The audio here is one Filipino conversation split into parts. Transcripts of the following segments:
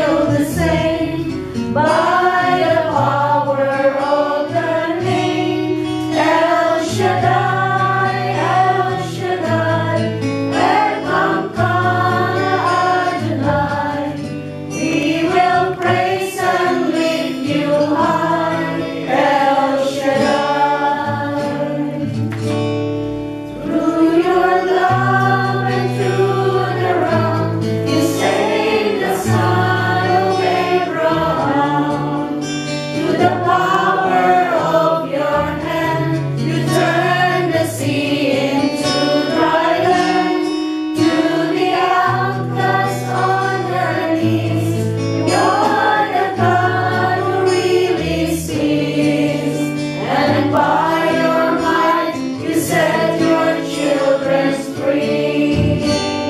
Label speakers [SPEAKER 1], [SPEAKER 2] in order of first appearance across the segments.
[SPEAKER 1] still the same by the power of the name El Shaddai, El Shaddai, Elkamkana Adonai. We will praise and lift you high, El Shaddai. Through your love and through the realm, you saved the son of Abraham. To the power of your hand, you turned the sea into dry land. To the outcast on their knees, you're the God who really sees. And by your might, you set your children free.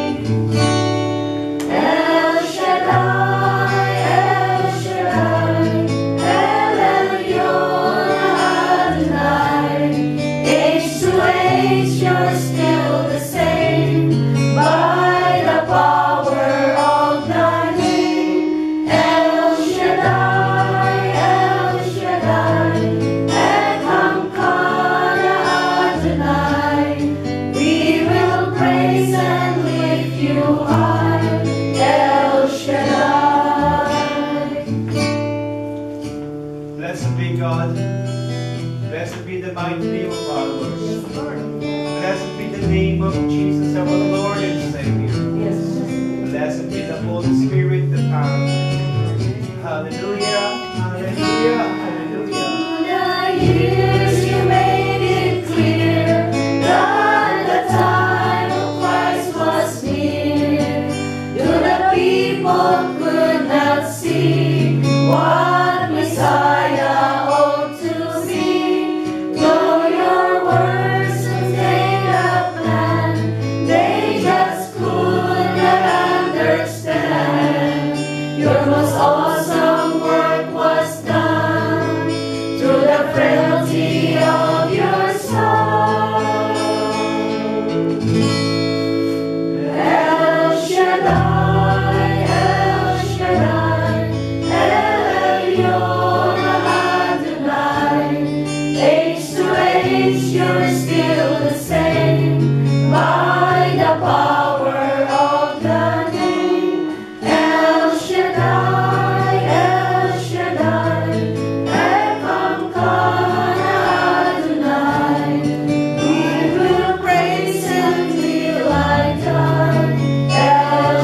[SPEAKER 1] El Shaddai, El Shaddai, El Elyon Adonai. Age to age, you're still the same by the power of the name El Shaddai, El Shaddai, Elkamkana Adonai. We will praise and lift you high, El Shaddai.
[SPEAKER 2] Blessed be God. Blessed be the mighty name of our Lord. Blessed be the name of Jesus, our Lord and Savior. Blessed be the Holy Spirit, the power. Hallelujah, hallelujah, hallelujah.
[SPEAKER 1] Through the years you made it clear that the time of Christ was near. Though the people could not see what Messiah ought to be, though your words contained a plan, they just could not understand. Your most awesome work was done through the frailty of your Son. El Shaddai, El Shaddai, El Elyon Adonai. Age to age, you're still the same by the power of the name El Shaddai, El Shaddai, Elkamkana Adonai. We will praise him till I die, El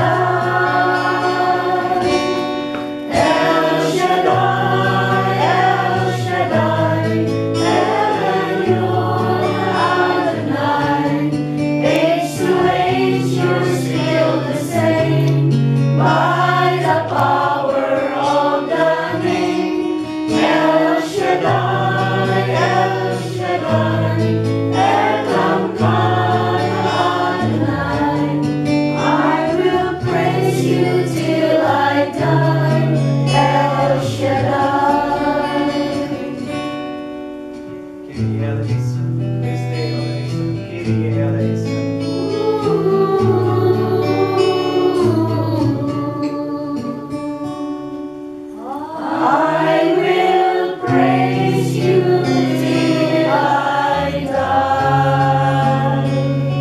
[SPEAKER 1] Shaddai, El Shaddai, El Shaddai, El Elyon Adonai. Age to age, you're still the same by the power of the name El Shaddai, El Shaddai, Elkamkana Adonai. I will praise you till I die, El Shaddai.
[SPEAKER 2] Kyrie eleison, Christe eleison, Kyrie eleison.
[SPEAKER 1] I will praise you till I die.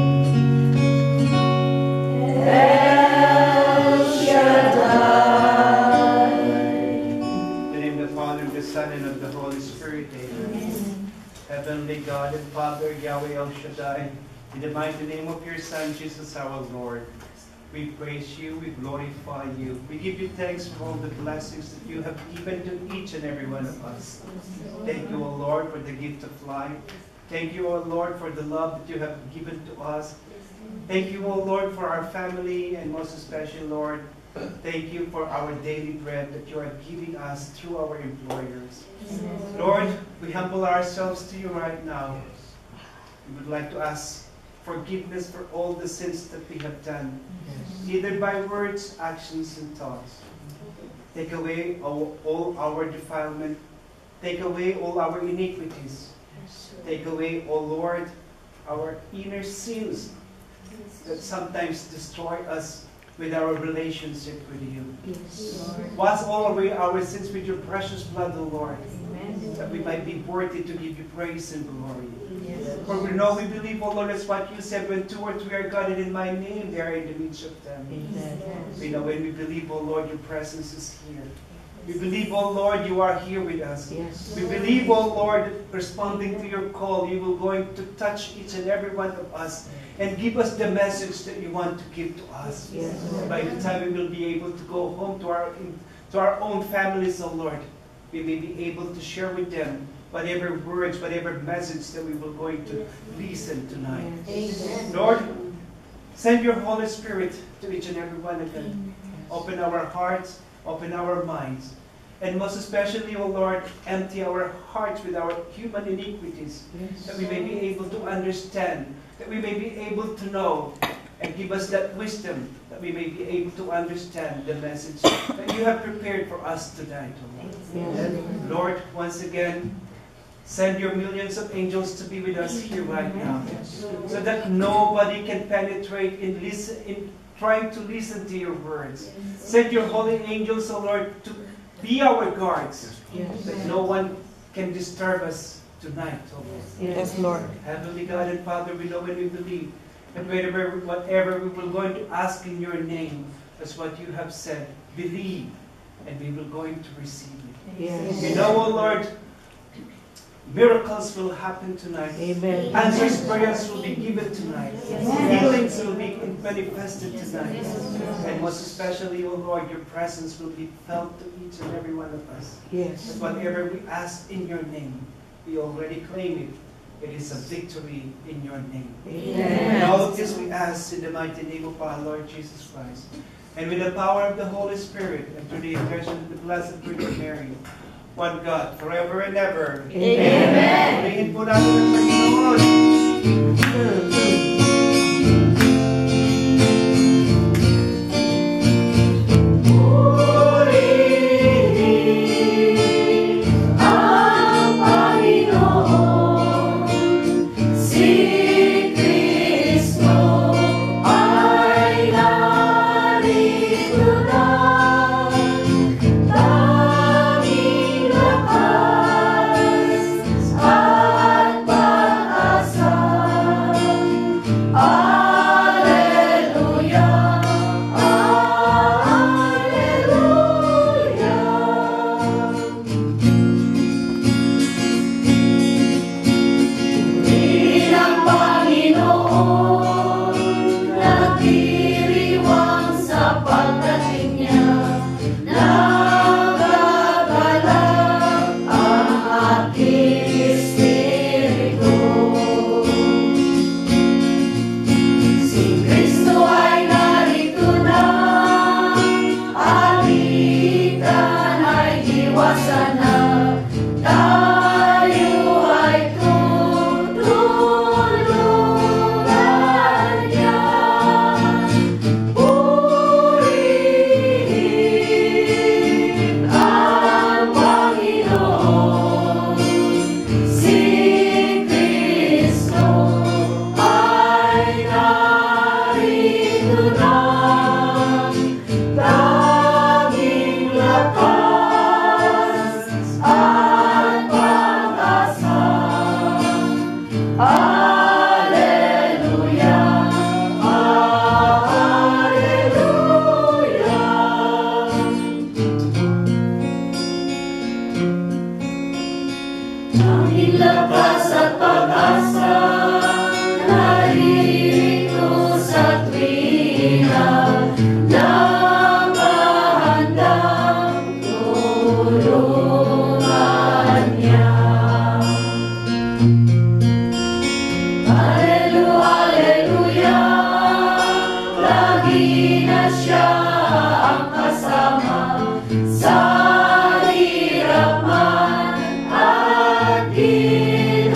[SPEAKER 1] El Shaddai.
[SPEAKER 2] In the name of the Father, and the Son, and of the Holy Spirit, amen. Heavenly God and Father, Yahweh El Shaddai, in the mighty name of your Son, Jesus our Lord, we praise you, we glorify you. We give you thanks for all the blessings that you have given to each and every one of us. Thank you, O Lord, for the gift of life. Thank you, O Lord, for the love that you have given to us. Thank you, O Lord, for our family, and most especially, Lord, thank you for our daily bread that you are giving us through our employers. Lord, we humble ourselves to you right now. We would like to ask forgiveness for all the sins that we have done, either by words, actions, and thoughts. Take away all our defilement. Take away all our iniquities. Take away, O Lord, our inner sins that sometimes destroy us with our relationship with you.
[SPEAKER 1] Yes, Lord.
[SPEAKER 2] Wash all away our sins with your precious blood, O Lord,
[SPEAKER 1] Amen.
[SPEAKER 2] that we might be worthy to give you praise and glory.
[SPEAKER 1] Yes.
[SPEAKER 2] For we know, we believe, O Lord, that's what you said, when 2 or 3 are gathered in my name, they are in the midst of them.
[SPEAKER 1] Amen.
[SPEAKER 2] We know when we believe, O Lord, your presence is here. We believe, O Lord, you are here with us.
[SPEAKER 1] Yes.
[SPEAKER 2] We believe, O Lord, responding to your call, you will going to touch each and every one of us and give us the message that you want to give to us.
[SPEAKER 1] Yes.
[SPEAKER 2] By the time we will be able to go home to our own families, O Lord, we may be able to share with them whatever words, whatever message that we will going to listen tonight.
[SPEAKER 1] Amen.
[SPEAKER 2] Lord, send your Holy Spirit to each and every one of them. Open our hearts, open our minds, and most especially, O Lord, empty our hearts with our human iniquities, that we may be able to understand, that we may be able to know, and give us that wisdom, that we may be able to understand the message that you have prepared for us tonight, O Lord.
[SPEAKER 1] Yes.
[SPEAKER 2] Lord, once again, send your millions of angels to be with us here right now, so that nobody can penetrate in trying to listen to your words. Send your holy angels, O Lord, to be our guards, that no one can disturb us tonight, O Lord.
[SPEAKER 1] Yes, Lord.
[SPEAKER 2] Heavenly God and Father, we know and we believe that whatever we will going to ask in your name, that's what you have said. Believe, and we will going to receive it.
[SPEAKER 1] Yes.
[SPEAKER 2] You know, O Lord, miracles will happen tonight.
[SPEAKER 1] Amen.
[SPEAKER 2] Answers prayers will be given tonight. Healings will be manifested tonight. And most especially, O Lord, your presence will be felt to each and every one of us.
[SPEAKER 1] Yes.
[SPEAKER 2] That whatever we ask in your name, we already claim it. It is a victory in your name. And all of this we ask in the mighty name of our Lord Jesus Christ. And with the power of the Holy Spirit and through the intercession of the Blessed Virgin Mary, one God, forever and ever.
[SPEAKER 1] Amen.
[SPEAKER 2] Purihin po natin ang Panginoon.
[SPEAKER 1] Sa hirap man at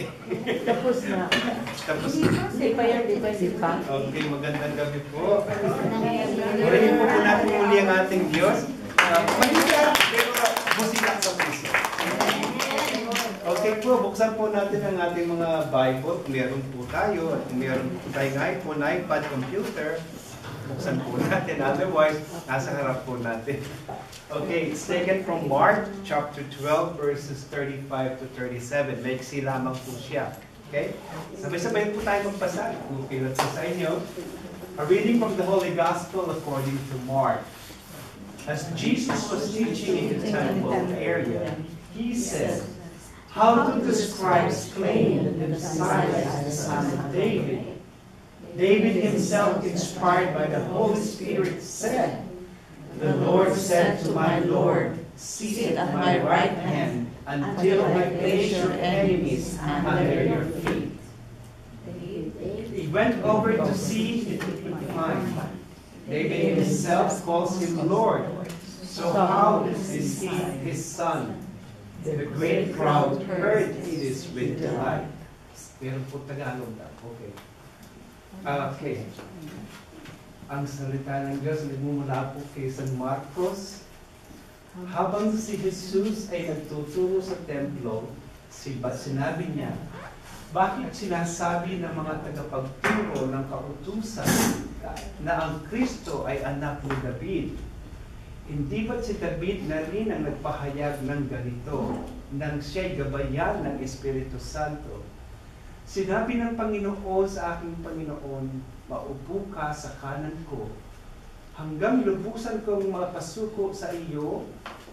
[SPEAKER 3] Tapos na.
[SPEAKER 2] Tapos na.
[SPEAKER 3] Di pa yan, di pa.
[SPEAKER 2] Okay, magandang gabi po. Purihin po natin muli ang ating Diyos. Mahirap, pero musika sa puso. Okay po, buksan po natin ang ating mga Bible. Kung meron po tayo, at kung meron po tayong iPhone, iPad, computer, buksan po natin. Otherwise, nasa harap po natin. Okay, it's taken from Mark chapter 12 verses 35 to 37. Maiksi lamang po siya. Okay? Sabay-sabay po tayo magpasa. Okay, let's sa inyo. A reading from the Holy Gospel according to Mark. As Jesus was teaching in the temple area, he said, "How do the scribes claim that the Messiah is the son of David? David himself, inspired by the Holy Spirit, said, 'The Lord said to my Lord, sit at my right hand until I place your enemies under your feet.' He went over to see if he could find. David himself calls him Lord. So how is he his son? The great crowd heard this with delight." Meron po Tagalog na. Okay. Okay. Ang salita ng Diyos nagmumula po kay San Marcos. Habang si Jesus ay nagtuturo sa templo, sinabi niya, "Bakit sinasabi ng mga tagapagturo ng kautusan na ang Kristo ay anak ni David? Hindi ba't si David na rin ang nagpahayag ng ganito nang siya'y gabayan ng Espiritu Santo? Sinabi ng Panginoon sa aking Panginoon, maupo ka sa kanan ko, hanggang lubusan kong mapasuko sa iyo."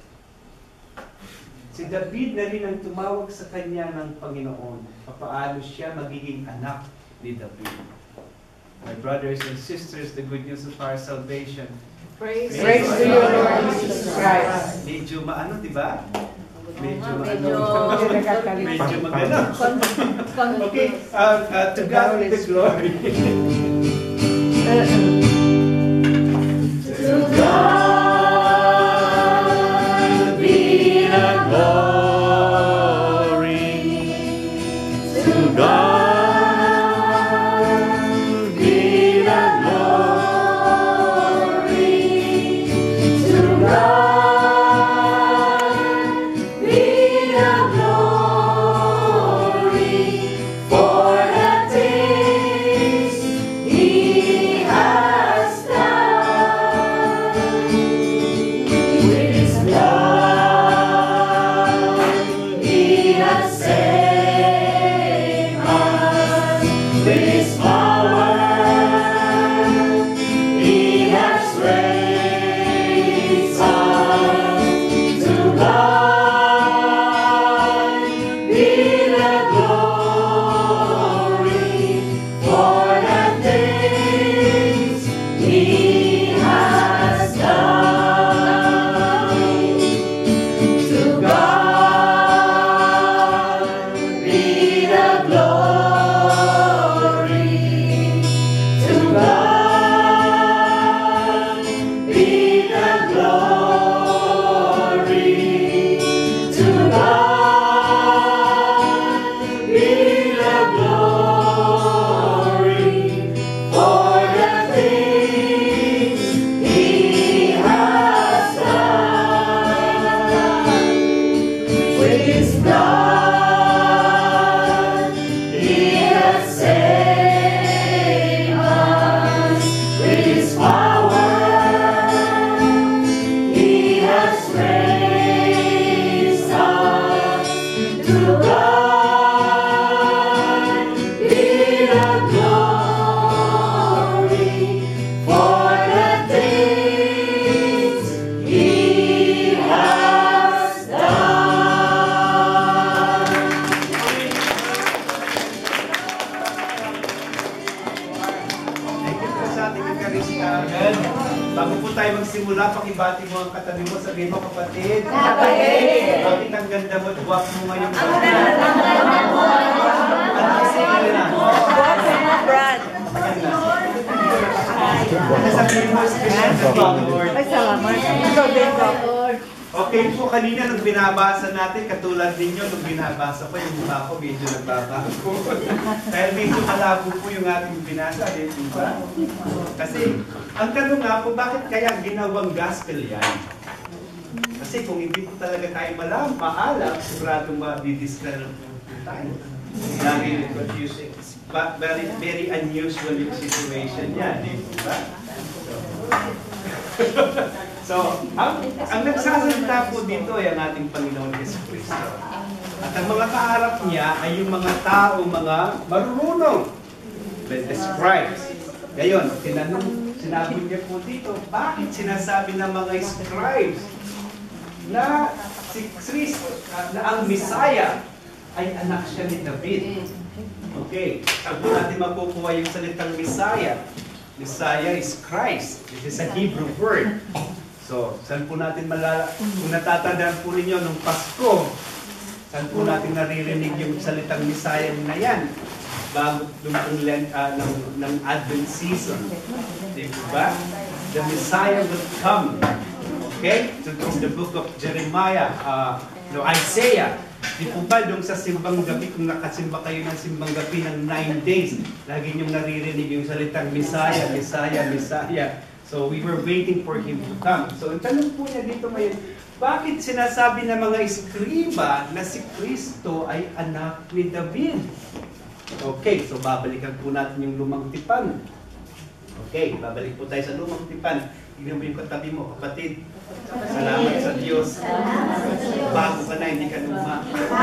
[SPEAKER 2] Si David na rin ang tumawag sa kanya ng Panginoon. Papaano siya magiging anak ni David? My brothers and sisters, the good news of our salvation.
[SPEAKER 3] Praise to you, Lord Jesus Christ.
[SPEAKER 2] Medyo maano, di ba? Medyo
[SPEAKER 3] Medyo
[SPEAKER 2] magano. Okay, to God be the glory.
[SPEAKER 1] To God be the glory. To God be the glory. To God be the glory for the things He has done. With His blood He has saved us. With His power He has raised us. To God be the glory for the things He has done. To God be the glory. To God be the glory. To God be the glory for the things He has done. With His blood He has saved us. With His power He has raised us. To God be the glory for the things He has done.
[SPEAKER 2] Thank you po sa ating Eucharistia. Bago po tayo magsimula, pakibati mo ang katabi mo. Sabihin mo, kapatid.
[SPEAKER 1] Kapatid.
[SPEAKER 2] Bakit ang ganda mo at guwapo mo ngayon?
[SPEAKER 1] Ang ganda mo.
[SPEAKER 2] Ano kasi na?
[SPEAKER 3] Brad.
[SPEAKER 2] Ano sabihin mo, special sa Lord?
[SPEAKER 3] Ay, salamat. Ito din ko.
[SPEAKER 2] Okay po, kanina nung binabasa natin, katulad ninyo, nung binabasa ko, yung mukha ko medyo nagbabago. Dahil medyo malabo po yung ating binasa, di ba? Kasi, ang tanong nga po, bakit kaya ginawang gospel yan? Kasi kung hindi po talaga tayo maalam, siguradong mabidiscard po tayo. Very confusing. But very unusual yung situation yan, di ba? So, ang nagsasalita po dito ay ang ating Panginoon Jesucristo. At ang mga kaharap niya ay yung mga tao, mga marunong. The scribes. Ngayon, sinabi niya po dito, bakit sinasabi ng mga scribes na si Kristo, na ang Messiah ay anak siya ni David? Okay, saan po natin makukuha yung salitang Messiah? Messiah is Christ. It is a Hebrew word. So, saan po natin kung natatandaan po ninyo nung Pasko, saan po natin naririnig yung salitang Messiah na yan? Bago ng Advent season. Di ba? The Messiah will come. Okay? So, from the book of Jeremiah, Isaiah. Di po ba doon sa simbang gabi, kung nakasimba kayo ng simbang gabi ng 9 days, lagi niyong naririnig yung salitang Messiah, Messiah, Messiah. So we were waiting for Him to come. So ang tanong po niya dito ngayon, bakit sinasabi ng mga eskriba na si Kristo ay anak ni David? Okay, so babalikan po natin yung lumang tipan. Okay, babalik po tayo sa lumang tipan. Tignan mo yung katabi mo, kapatid. Salamat sa Diyos. Bago ka na, hindi ka luma.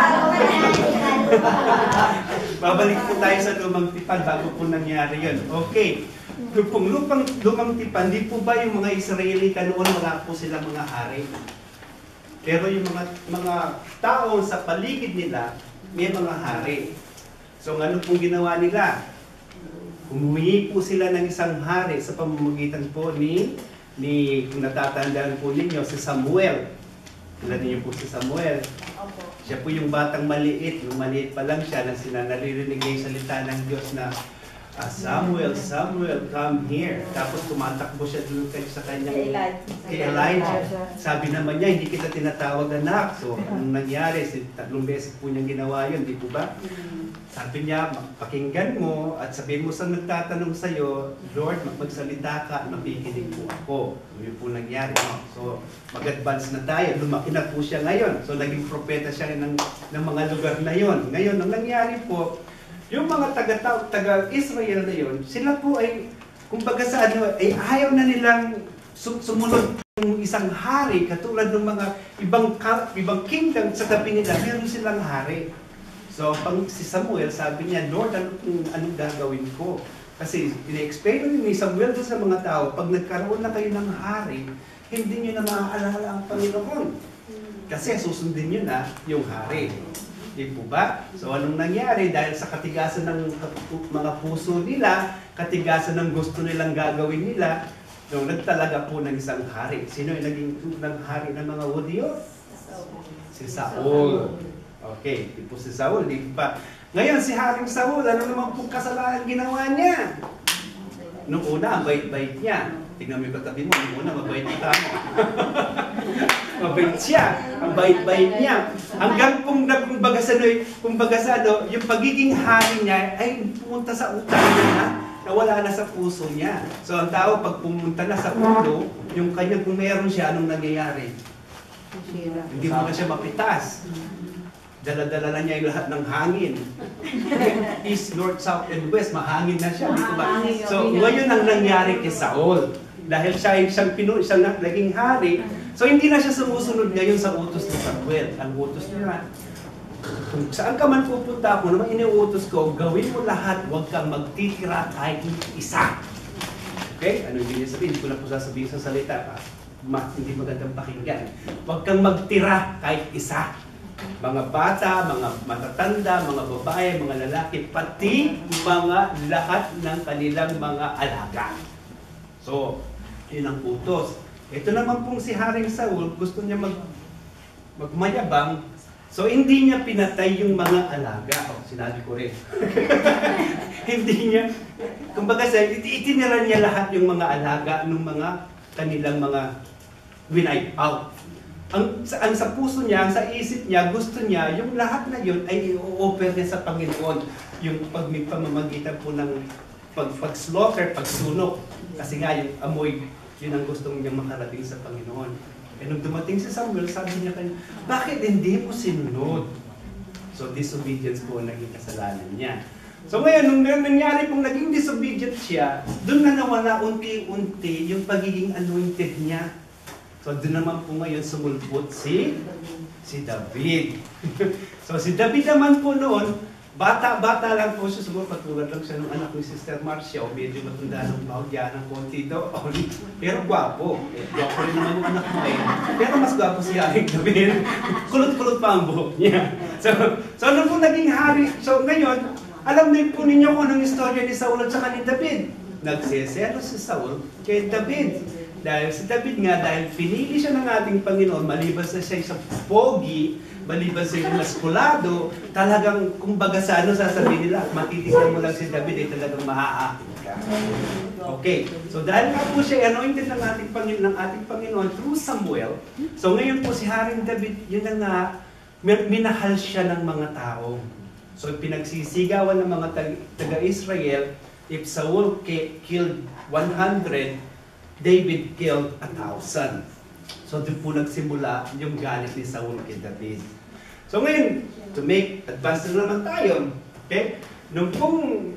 [SPEAKER 2] Babalik po tayo sa lumang tipan bago po nangyari yun. Okay. Kung lumang tipan, di po ba yung mga Israelita noon, wala po sila mga hari? Pero yung mga tao sa paligid nila, may mga hari. So ano pong ginawa nila? Humingi po sila ng isang hari sa pamamagitan po kung natatandaan po ninyo, si Samuel. Kilala niyo po si Samuel. Siya po yung batang maliit. Yung maliit pa lang siya, naririnig niya yung salita ng Diyos na, Samuel, Samuel, come here. Tapos tumatakbo siya dun sa kanyang kay Elijah. Sabi naman niya, hindi kita tinatawag anak. So, anong nangyari? 3 beses po niyang ginawa yun, di po ba? Sabi niya, pakinggan mo at sabihin mo sa nagtatanong sa'yo, Lord, magsalita ka, makikinig po ako. Yun po nangyari. So, mag-advance na tayo. Lumaki na po siya ngayon. So, naging propeta siya ng mga lugar na yon. Ngayon, ang nangyari po, yung mga taga-Israel na yun, sila po ay, kumbaga sa ay ayaw na nilang sumunod ng isang hari, katulad ng mga ibang kingdom sa tabi nila, meron silang hari. So, si Samuel, sabi niya, Lord, anong gagawin ko? Kasi, ina-explain ni Samuel sa mga tao, pag nagkaroon na kayo ng hari, hindi niyo na maaalala ang Panginoon. Kasi susundin niyo na yung hari. Di po ba? So anong nangyari? Dahil sa katigasan ng mga puso nila, katigasan ng gusto nilang gagawin nila, nagtalaga po ng isang hari. Sino yung naging hari ng mga Hudyo? Si Saul. Okay, di po si Saul, di ba? Ngayon, si Haring Saul, ano naman po kasalanan ginawa niya? Nung una, ang bait-bait niya. Tingnan mo yung katabi mo, nung una, mabait kita mo. Mabait siya, ang bait-bait niya. Hanggang kumbaga sa yung pagiging hari niya ay pumunta sa utak niya na wala na sa puso niya. So ang tao, pag pumunta na sa ulo, yung kanya kung meron siya, anong nangyayari? Hindi mo na siya mapitas. Dala-dala na niya yung lahat ng hangin. East, North, South, and West, mahangin na siya. Dito ba? So ngayon ang nangyari kay Saul. Dahil siyang naging hari, so hindi na siya sumusunod ngayon sa utos ni Samuel. Ang utos niya, kung saan ka man pupunta, kung naman iniuutos ko, gawin mo lahat, huwag kang magtitira kahit isa. Okay? Ano yung sabihin? Hindi ko na po sasabihin sa salita. Hindi magandang pakinggan. Huwag kang magtira kahit isa. Mga bata, mga matatanda, mga babae, mga lalaki, pati mga lahat ng kanilang mga alaga. So, yun ang utos. Ito naman pong si Haring Saul, gusto niya magmayabang, so hindi niya pinatay yung mga alaga. Oh, sinabi ko rin. Hindi niya, kumbaga itinira niya lahat yung mga alaga ng mga kanilang mga winipe out.
[SPEAKER 4] ang sa puso niya, sa isip niya, gusto niya, yung lahat na yun ay i-offer niya sa Panginoon. Yung pamamagitan po ng pag-slaughter, pagsunog. Kasi nga yung amoy, yun ang gusto niya makarating sa Panginoon. E nung dumating si Samuel, sabi niya kanya, bakit hindi mo sinunod? So disobedience po ang naging kasalanan niya. So ngayon, nung nangyari pong naging disobedient siya, doon na nawala unti-unti yung pagiging anointed niya. So doon naman po ngayon sumulpot si David. So si David naman po noon, bata-bata lang po siya, siguro katulad lang siya ng anak ni Sister Marcia, o medyo matanda ng bahagya ng konti doon. Pero gwapo. Gwapo rin naman yung anak mo eh. Pero mas gwapo si Haring David. Kulot-kulot pa ang buhok niya. So ano po naging hari? So ngayon, alam din po ninyo kung anong istorya ni Saul at saka ni David. Nagseselo si Saul kay David. Dahil si David nga, dahil pinili siya ng ating Panginoon, maliban sa siya sa pogi, maliban sa yung maskulado, talagang, kumbaga sa ano sasabihin nila, matitignan mo lang si David, ay talagang maaakit ka. Okay, so dahil nga po siya anointed ng ating Panginoon through Samuel, so ngayon po si Haring David, yun na nga, minahal siya ng mga tao. So pinagsisigawan ng mga taga-Israel, if Saul killed 100, David killed 1,000. So doon po nagsimula yung galit ni Saul kay David. So ngayon, to make advance na naman tayo, okay? Nung pong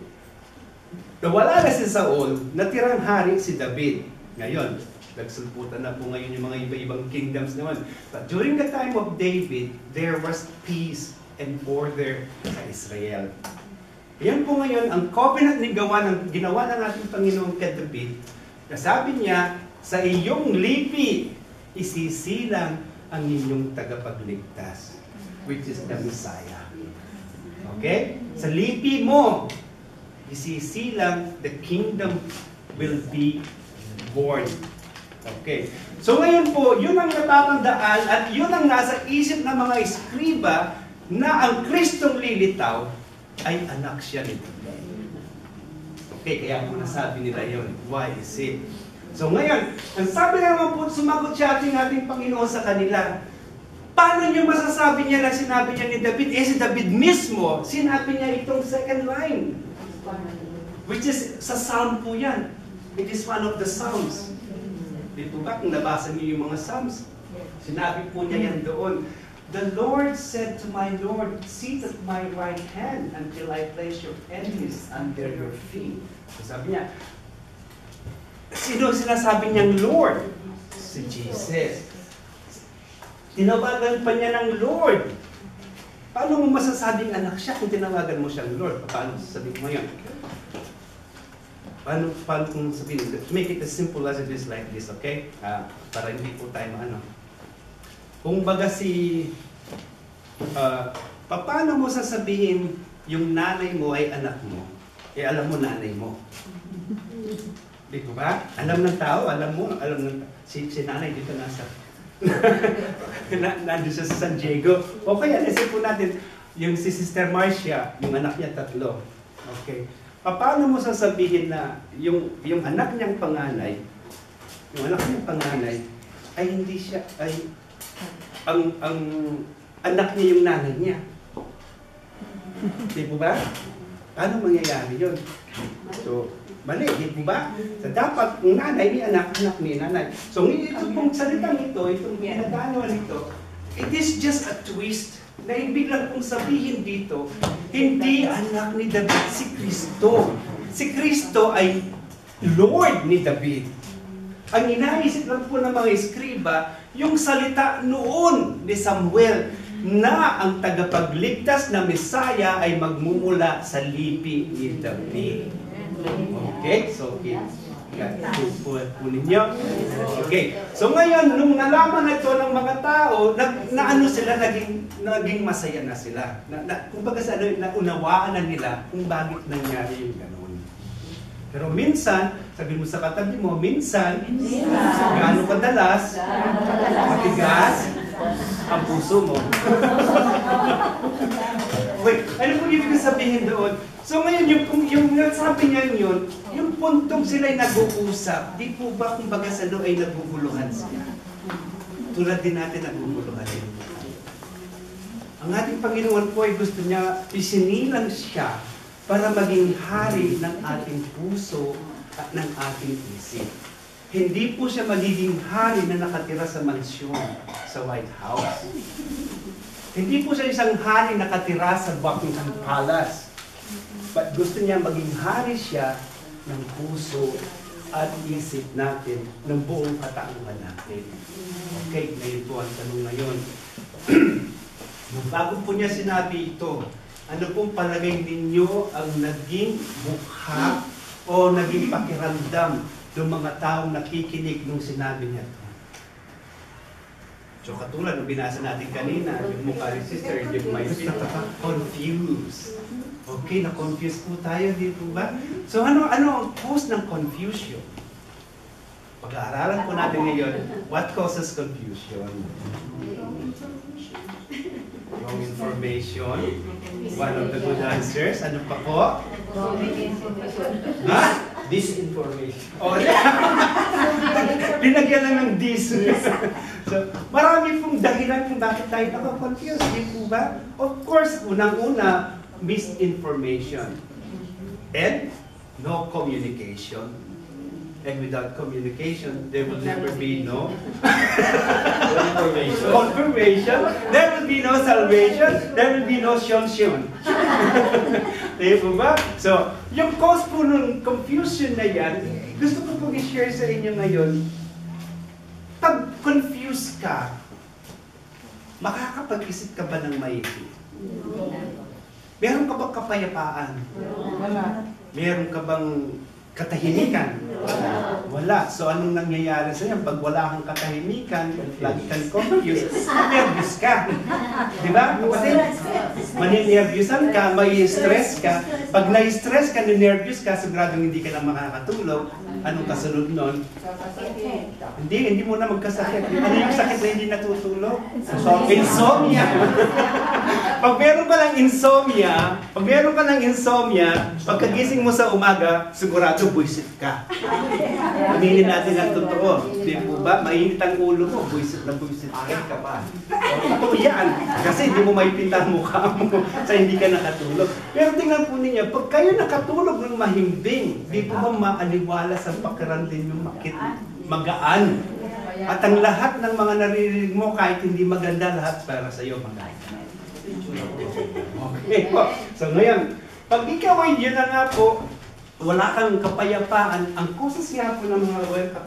[SPEAKER 4] nawala na si Saul, natirang hari si David. Ngayon, nagsulputan na po ngayon yung mga iba-ibang kingdoms naman. But during the time of David, there was peace and order sa Israel. Yan po ngayon, ang covenant ni Gawain, ginawa ng ating Panginoon kay David, sabi niya, sa iyong lipi, isisilang ang inyong tagapagligtas, which is the Messiah. Okay? Sa lipi mo, isisilang, the kingdom will be born. Okay. So ngayon po, yun ang natatandaan at yun ang nasa isip ng mga eskriba na ang Kristong lilitaw ay anak siya ni David. Okay, kaya po nasabi nila yun. Why is it? So ngayon, ang sabi naman po, sumagot siya ating Panginoon sa kanila. Paano niyo masasabi niya na sinabi niya ni David? Eh si David mismo, sinabi niya itong second line. Which is, sa Psalm po yan. It is one of the Psalms. Di po ba, kung nabasa niyo yung mga Psalms, sinabi po niya yan doon. The Lord said to my Lord, sit at my right hand until I place your enemies under your feet. So sabi niya, sino sinasabi niyang Lord? Si Jesus. Tinawagan pa niya ng Lord. Paano mo masasabing anak siya kung tinawagan mo siyang Lord? Paano sasabihin mo yan? Paano kung sabihin? Make it as simple as it is like this, okay? Para hindi po tayo maano. Kung baga paano mo sasabihin yung nanay mo ay anak mo? Eh alam mo nanay mo. Di ba? Alam ng tao, alam ng si nanay dito nasa nandun siya sa San Diego. O kaya, isip po natin, yung si Sister Marcia, yung anak niya 3. Okay. Paano mo sasabihin na yung anak niyang panganay, ay hindi siya, ay ang anak niya yung nanay niya. Di po ba? Paano mangyayari yun? So, mali, di po ba? So, dapat yung nanay ni anak ni nanay. So, ito pong salitang ito, itong pinaganoan ito, it is just a twist na ibig lang pong sabihin dito, hindi anak ni David si Kristo. Si Kristo ay Lord ni David. Ang inaisip lang po ng mga eskriba, yung salita noon ni Samuel na ang tagapagligtas na Messiah ay magmumula sa lipi ni David. Okay? So, po ninyo. Okay. So ngayon, nung nalaman na ito ng mga tao, ano sila, naging masaya na sila. Kumbaga sa naunawaan na nila kung bakit nangyari yung gano'n. Pero minsan, sabi mo sa katabi mo, minsan gaano kadalas, matigas ang puso mo. Wait, ano po ibig sabihin doon? So ngayon, yung sabi niya yun, yung puntong sila'y nag-uusap, di po ba kumbaga sa loob ay naguguluhan sila? tulad din natin naguguluhan din. Ang ating Panginoon po ay gusto niya, isinilang siya para maging hari ng ating puso at ng ating isip. Hindi po siya magiging hari na nakatira sa mansyon, sa White House. Hindi po siya isang hari na nakatira sa Buckingham Palace. But gusto niya maging hari siya ng puso at isip natin, ng buong katauhan natin. Okay, ngayon po ang tanong ngayon. Bago po niya sinabi ito, ano pong palagay ninyo ang naging mukha o naging pakiramdam ng mga taong nakikinig nung sinabi niya ito? So katulad ng binasa natin kanina, yung mukha ni Sister, yung may confused. Okay, na-confuse po tayo, di po ba? So ano ang cause ng confusion? Pag-aaralan po natin ngayon, what causes confusion? Wrong information. One of the good answers. Ano pa po? Ha?
[SPEAKER 5] Disinformation.
[SPEAKER 4] Oh, linagyan lang ng this. So, marami pong dahilan kung bakit tayo naka-confuse. Di po ba? Of course, unang-una, misinformation. And no communication. And without communication, there will never be no confirmation. There will be no salvation. There will be no shon. Diba ba? So, yung cause po ng confusion na yan, gusto ko pong i-share sa inyo ngayon. Pag confused ka, makakapag-isip ka ba ng maigi? Meron ka bang kapayapaan?
[SPEAKER 3] Wala.
[SPEAKER 4] Meron ka bang katahimikan? Wala. So anong nangyayari sa iyo? Pag wala kang katahimikan, lagi kang confused, nervous ka. Di ba? Kasi maninervyusan ka, may stress ka. Pag na-stress ka, ninervyos ka, siguradong hindi ka na makakatulog. Anong kasunod nun? Hindi mo na magkasakit. Ano yung sakit na hindi natutulog? Insomnia. Pag meron ka ng insomnia, pagkagising mo sa umaga, sigurado buisit ka. Aminin natin ang totoo. Di po ba? Mainit ang ulo mo, buisit na buisit ka.
[SPEAKER 5] Ka pa.
[SPEAKER 4] Totoo yan. Kasi hindi mo maipinta ang mukha mo sa hindi ka nakatulog. Pero tingnan po ninyo, pag kayo nakatulog ng mahimbing, di po ba maaliwala sa pakiramdam yung magaan? At ang lahat ng mga naririnig mo, kahit hindi maganda, lahat para sa iyo maganda. Okay po. So ngayon, pag ikaw ay yun na nga po, wala kang kapayapaan, ang causes nga po ng mga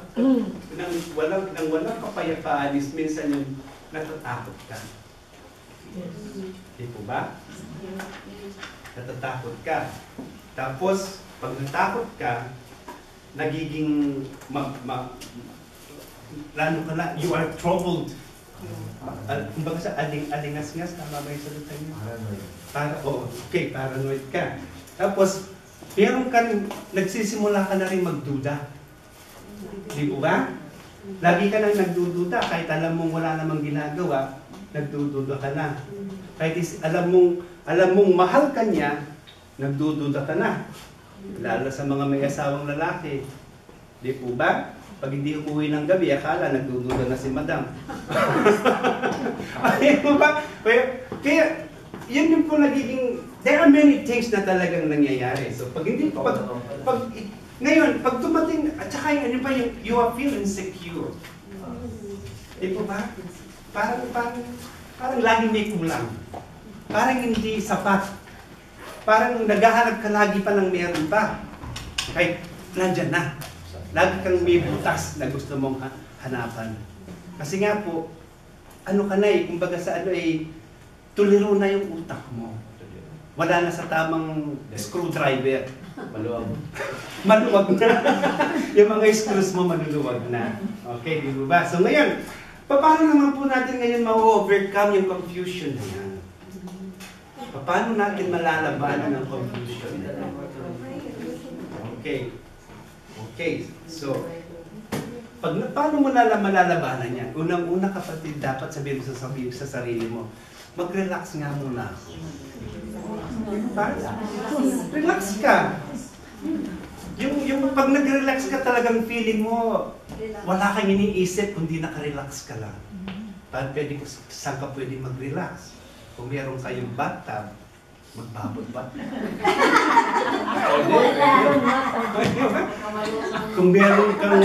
[SPEAKER 4] walang kapayapaan is minsan yung natatakot ka. Di po ba? Natatakot ka. Tapos, pag natakot ka, nagiging lalo ka na, you are troubled. Kumbaga sa alingas-ngas, tama ba yung salita niyo? Paranoid ka. Tapos, meron ka, nagsisimula ka na rin magduda. Di po ba? Lagi ka nang nagdududa, kahit alam mong wala namang ginagawa, nagdududa ka na. Kahit alam mong mahal ka niya, nagdududa ka na. Lalo sa mga may asawang lalaki. Di po ba? Pag hindi umuwi ng gabi, akala nagdududa na si madam. Ay mo ba? Kaya, yun yung po nagiging, there are many things na talagang nangyayari. So, ngayon, pag dumating, at saka yun pa yung, you feel insecure. Di po ba? Parang laging may kulang. Parang hindi sapat. Parang naghahanap ka lagi pa ng meron pa. Kahit nandyan na. Lagi kang may butas na gusto mong hanapan. Kasi nga po, ano ka na kumbaga sa tuliro na yung utak mo. Wala na sa tamang screwdriver. Maluwag na. Yung mga screws mo maluluwag na. Okay, di ba? So ngayon, paano naman po natin ngayon ma-overcome yung confusion na yan? Paano natin malalabanan ng confusion na yan? Okay, so, paano mo malalabanan yan? Unang-una kapatid, dapat sabihin mo sa sarili mo, mag-relax nga muna ako. Relax ka. Yung pag nag-relax ka talagang feeling mo, wala kang iniisip kundi naka-relax ka lang. Saan ka pwede mag-relax? Kung meron kayong bathtub, magbabot-bat. Kung meron kang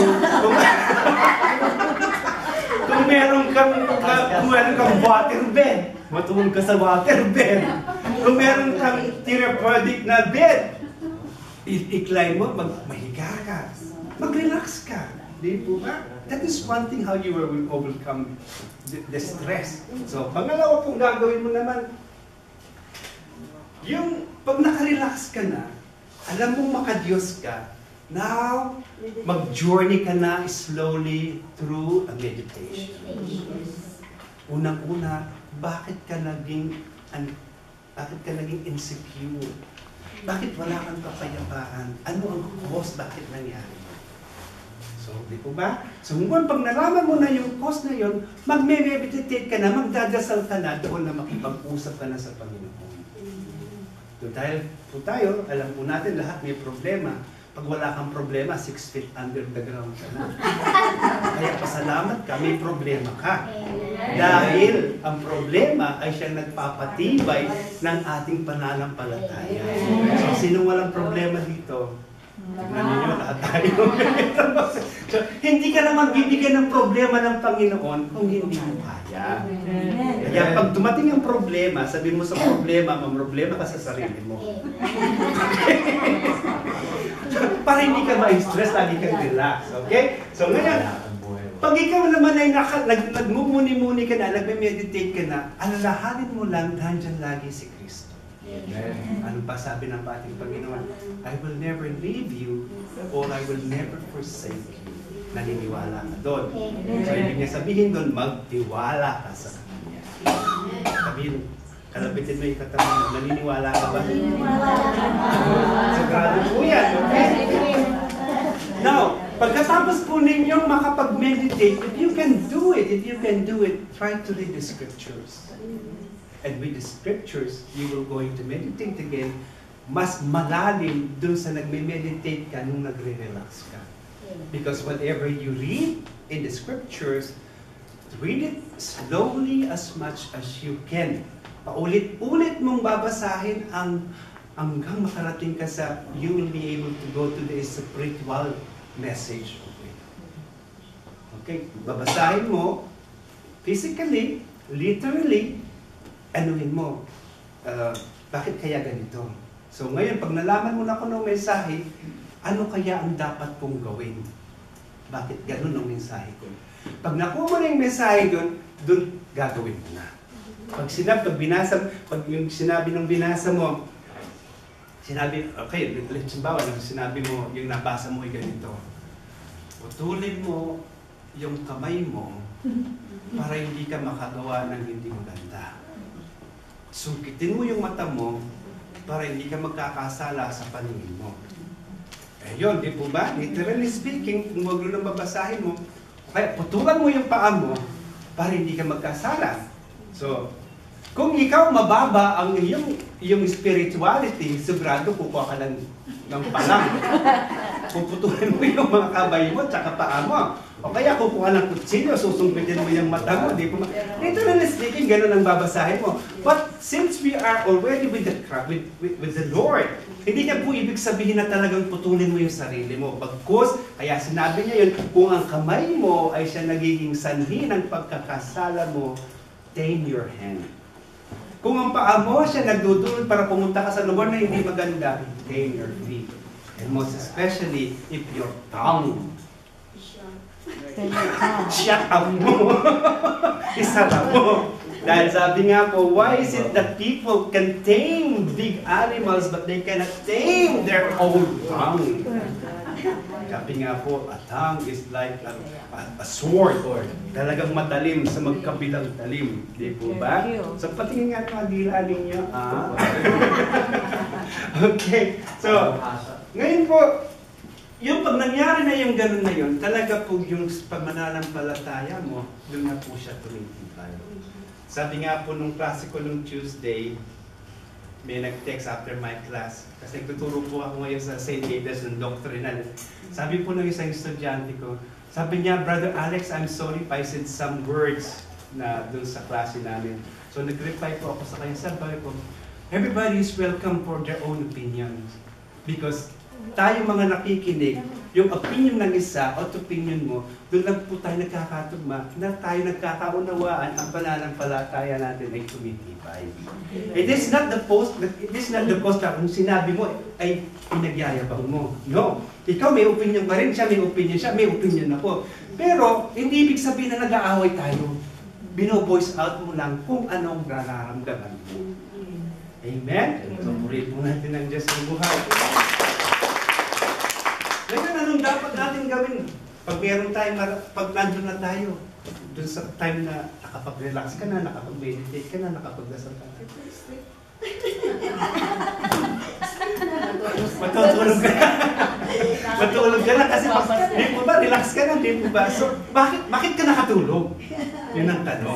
[SPEAKER 4] waterbed, matulog ka sa waterbed. Kung meron kang therapeutic na bed, i-climb mo, mahiga ka. Mag-relax ka. Di po ba? That is one thing how you will overcome the stress. So, pangalawa pong gagawin mo naman, yung pag nakarelax ka na, alam mong makadiyos ka, now, mag-journey ka na slowly through a meditation. Unang-una, bakit ka naging insecure? Bakit wala kang kapayapaan? Ano ang cause? Bakit nangyari? So, di po ba? So, pag nalaman mo na yung cause na yun, mag-meditate ka na, magdadasal ka na, doon na makipag-usap ka na sa Panginoon. So, dahil po tayo, alam po natin lahat may problema. Pag wala kang problema, 6 feet under the ground ka na. Kaya pasalamat ka, may problema ka. Dahil ang problema ay siyang nagpapatibay ng ating pananampalataya. So, sinong walang problema dito? Tignan ninyo, lahat tayo. So, hindi ka naman bibigyan ng problema ng Panginoon kung hindi mo kaya. Kaya pag dumating ang problema, sabihin mo sa problema, mamroblema ka sa sarili mo. Para hindi ka ma-stress, lagi kang relax. Okay? So ngayon, pag ikaw naman ay nagmumuni-muni ka na, nagme-meditate ka na, alalahanin mo lang, nandiyan lagi si Kristo. Ano pa sabi ng ating Panginoon? I will never leave you or I will never forsake you. Naniniwala ka doon. So ibig niya sabihin doon, magtiwala ka sa Kanya. Sabihin, kalabitin mo yung katabi mo, naniniwala ka ba? Sagrado po yan, okay? Now, pagkatapos po ninyong makapag-meditate, if you can do it, try to read the scriptures. And with the scriptures, you will going to meditate again, mas malalim dun sa nagme-meditate ka nung nagre-relax ka. Because whatever you read in the scriptures, read it slowly as much as you can. Paulit-ulit mong babasahin hanggang makarating ka sa you will be able to go to the spiritual message of it. Okay? Babasahin mo physically, literally, anuhin mo, bakit kaya ganito? So ngayon, pag nalaman mo na kung anong mensahe, ano kaya ang dapat kong gawin? Bakit ganun ang mensahe ko? Pag nakuha mo na yung mensahe doon gagawin mo na. Pag yung sinabi ng binasa mo, okay, let's bawa, sinabi mo, yung nabasa mo ay ganito. Putulin mo yung kamay mo para hindi ka makagawa ng hindi maganda. Sungkitin mo yung mata mo para hindi ka magkakasala sa paningin mo. Eh yun, di po ba? Literally speaking, kung wag lang babasahin mo, kaya putulan mo yung paa mo para hindi ka magkasala. So, kung ikaw mababa ang iyong spirituality, sigurado kukuha ka lang ng palang. Puputulin mo yung mga kabay mo, tsaka paa mo. O kaya kukuha ng kutsilyo, susungkitin mo yung mata mo. Literally speaking, ganun ang babasahin mo. But since we are already with the Lord, hindi niya po ibig sabihin na talagang putulin mo yung sarili mo. Bagkus, kaya sinabi niya yun, kung ang kamay mo ay siya nagiging sanhi ng pagkakasala mo, tame your hand. Kung ang paa mo siya nagdudulot para pumunta ka sa lugar na hindi maganda, tame your feet. And most especially, if your tongue, shut up mo. Isara mo. Dahil sabi nga po, why is it that people can tame big animals but they cannot tame their own tongue? Sabi nga po, a tongue is like a sword. Talagang matalim sa magkabilang talim. Di po ba? So patingin nga mga dila ninyo. Okay. So, ngayon po, yung pag nangyari na yung gano'n na yun, talaga po yung pagmananampalataya mo, doon na po siya tumitibay. Sabi nga po nung klase ko nung Tuesday, may nag-text after my class, kasi tuturo po ako ngayon sa St. David's ng doctrinal. Sabi po ng isang estudyante ko, sabi niya, Brother Alex, I'm sorry if I said some words na dun sa klase namin. So nag-reply po ako sa kanya, sabi ko, everybody is welcome for their own opinions. Because tayo mga nakikinig, yung opinion ng isa at opinion mo, doon lang po tayo nagkakatugma, na tayo nagkakaunawaan, ang pananampalataya natin ay tumitibay. It is not the post na kung sinabi mo ay pinagyayabang mo. No. Ikaw may opinion pa rin, siya may opinion, siya may opinion ako. Pero, hindi ibig sabihin na nag-aaway tayo. Bino-voice out mo lang kung anong nararamdaman mo. Amen? So, purihin po natin ang Diyos ng buhay. Ngayon, anong dapat natin gawin? Pag meron tayo, pag nandun na tayo, dun sa time na nakapag-relax ka na, nakapag-meditate ka na, nakapag-dasal ka na. Matutulog ka na. Matulog ka na kasi di po ba, relax ka na, di po ba? So, bakit ka nakatulog? Yun ang tanong.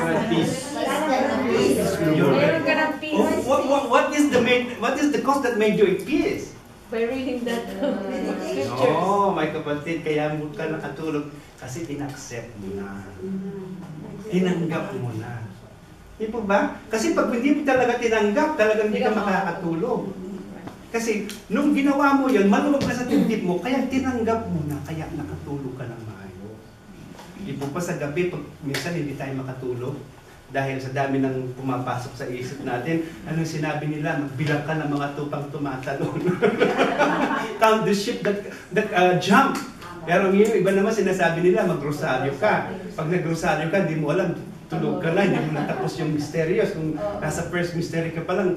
[SPEAKER 4] What is the cause that made you at peace?
[SPEAKER 3] By reading that scriptures.
[SPEAKER 4] No, my kapatid, kaya mo ka nakatulog kasi in-accept mo na. Tinanggap mo na. Di po ba? Kasi pag hindi mo talaga tinanggap, talagang hindi ka makakatulog. Kasi nung ginawa mo yun, maluwag na sa tindip mo, kaya tinanggap mo na, kaya nakatulog ka ng maayos. Di po pa sa gabi, pag minsan hindi tayo makatulog, dahil sa dami ng pumapasok sa isip natin, anong sinabi nila, magbilang ka ng mga tupang tumatalon. Count the ship that jump. Pero yung iba naman sinasabi nila, mag-rosaryo ka. Pag nag-rosaryo ka, hindi mo alam, tulog ka na, hindi mo natapos yung mysterious. Kung nasa first mystery ka pa lang,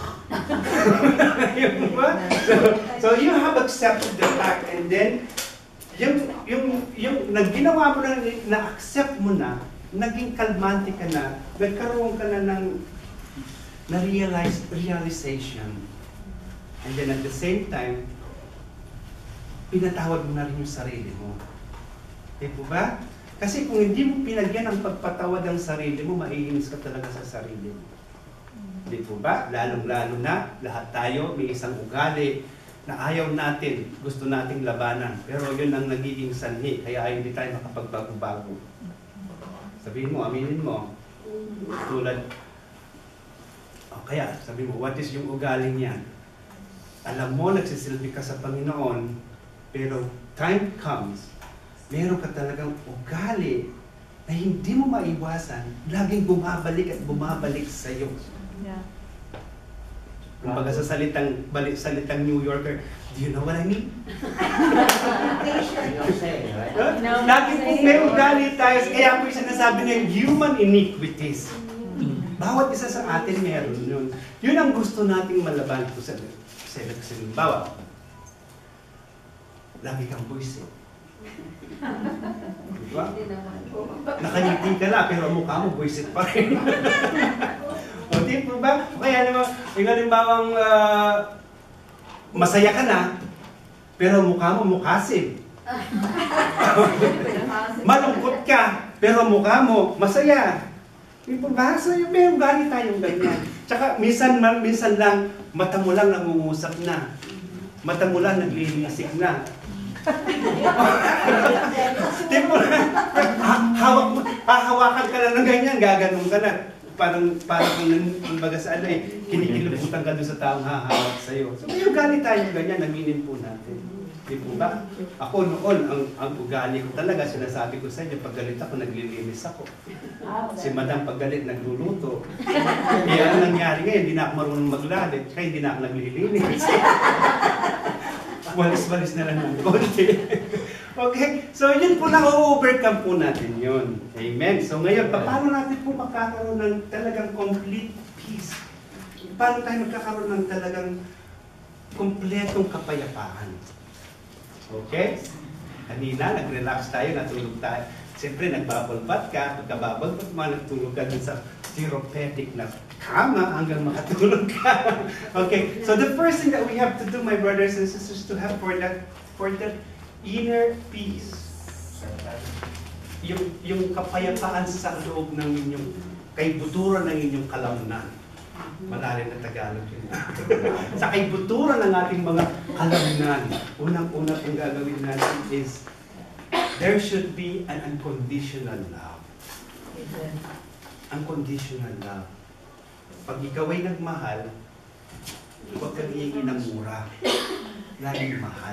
[SPEAKER 4] so you have accepted the fact, and then, yung nagginawa mo na, na-accept mo na, naging kalmante ka na, nagkaroon ka na ng realization. And then at the same time, pinatawad mo na rin yung sarili mo. Di po ba? Kasi kung hindi mo pinagyan ang pagpatawad ang sarili mo, maiinis ka talaga sa sarili mo. Di po ba? Lalong-lalo na, lahat tayo may isang ugali na ayaw natin, gusto nating labanan. Pero yun ang nagiging sanhi, kaya hindi tayo makapagbago-bago. Sabihin mo, aminin mo, tulad, kaya sabihin mo, what is yung ugaling yan? Alam mo, nagsisilbi ka sa Panginoon, pero time comes, meron ka talagang ugali na hindi mo maiwasan, laging bumabalik at bumabalik sa iyo.
[SPEAKER 3] Yeah.
[SPEAKER 4] Kumbaga sa salitang New Yorker, do you know what I mean? Lagi pong may ugali tayo, kaya po yung sinasabi niya, human iniquities. Bawat isa sa atin meron yun. Yun ang gusto nating malaban ito sa halimbawa. Lagi kang buwisit. Diba? Nakangiti ka na, pero mukha mo buwisit pa rin. O, di po ba? Kaya naman, yung halimbawang masaya ka na, pero mukha mo mukhasim. Malungkot ka, pero mukha mo masaya. Di po ba? So, may ugali tayong ganyan. Tsaka, minsan lang, mata mo lang nangungusap na. Mata mo lang naglilisik na. Di po ba? Hahawakan ka na ng ganyan, gaganong ka na. Parang kumbaga sa kinikilabutan ka doon sa taong hahawak sa'yo. So may ugali tayong ganyan, aminin po natin. Di po ba? Ako noon, ang ugali ko talaga, sinasabi ko sa inyo, pag galit ako, naglilinis ako. Si Madam pag galit, nagluluto. Kaya ang nangyari ngayon, hindi na ako marunong maglalit, kaya hindi na ako naglilinis. Walis-walis na lang ng konti. Okay, so yun po na overcome po natin yun. Amen. So ngayon, paano natin po magkakaroon ng talagang complete peace? Paano tayo magkakaroon ng talagang kompletong kapayapaan? Okay? Kanina, nag-relax tayo, natulog tayo. Siyempre, nagbabulbat ka. Pagkababulbat mo, nagtulog ka dun sa therapeutic na kama hanggang makatulog ka. Okay, so the first thing that we have to do, my brothers and sisters, to have for that inner peace. Yung kapayapaan sa loob ng inyong, kaibuturan ng inyong kalamnan. Malalim na Tagalog yun. Sa kaibuturan ng ating mga kalamnan, unang-una pong gagawin natin is, there should be an unconditional love. Unconditional love. Pag ikaw ay nagmahal, huwag kang hihingi ng mura. Laging mahal.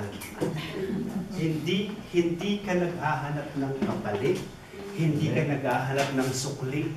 [SPEAKER 4] Hindi ka naghahanap ng kapalit. Hindi ka naghahanap ng sukli.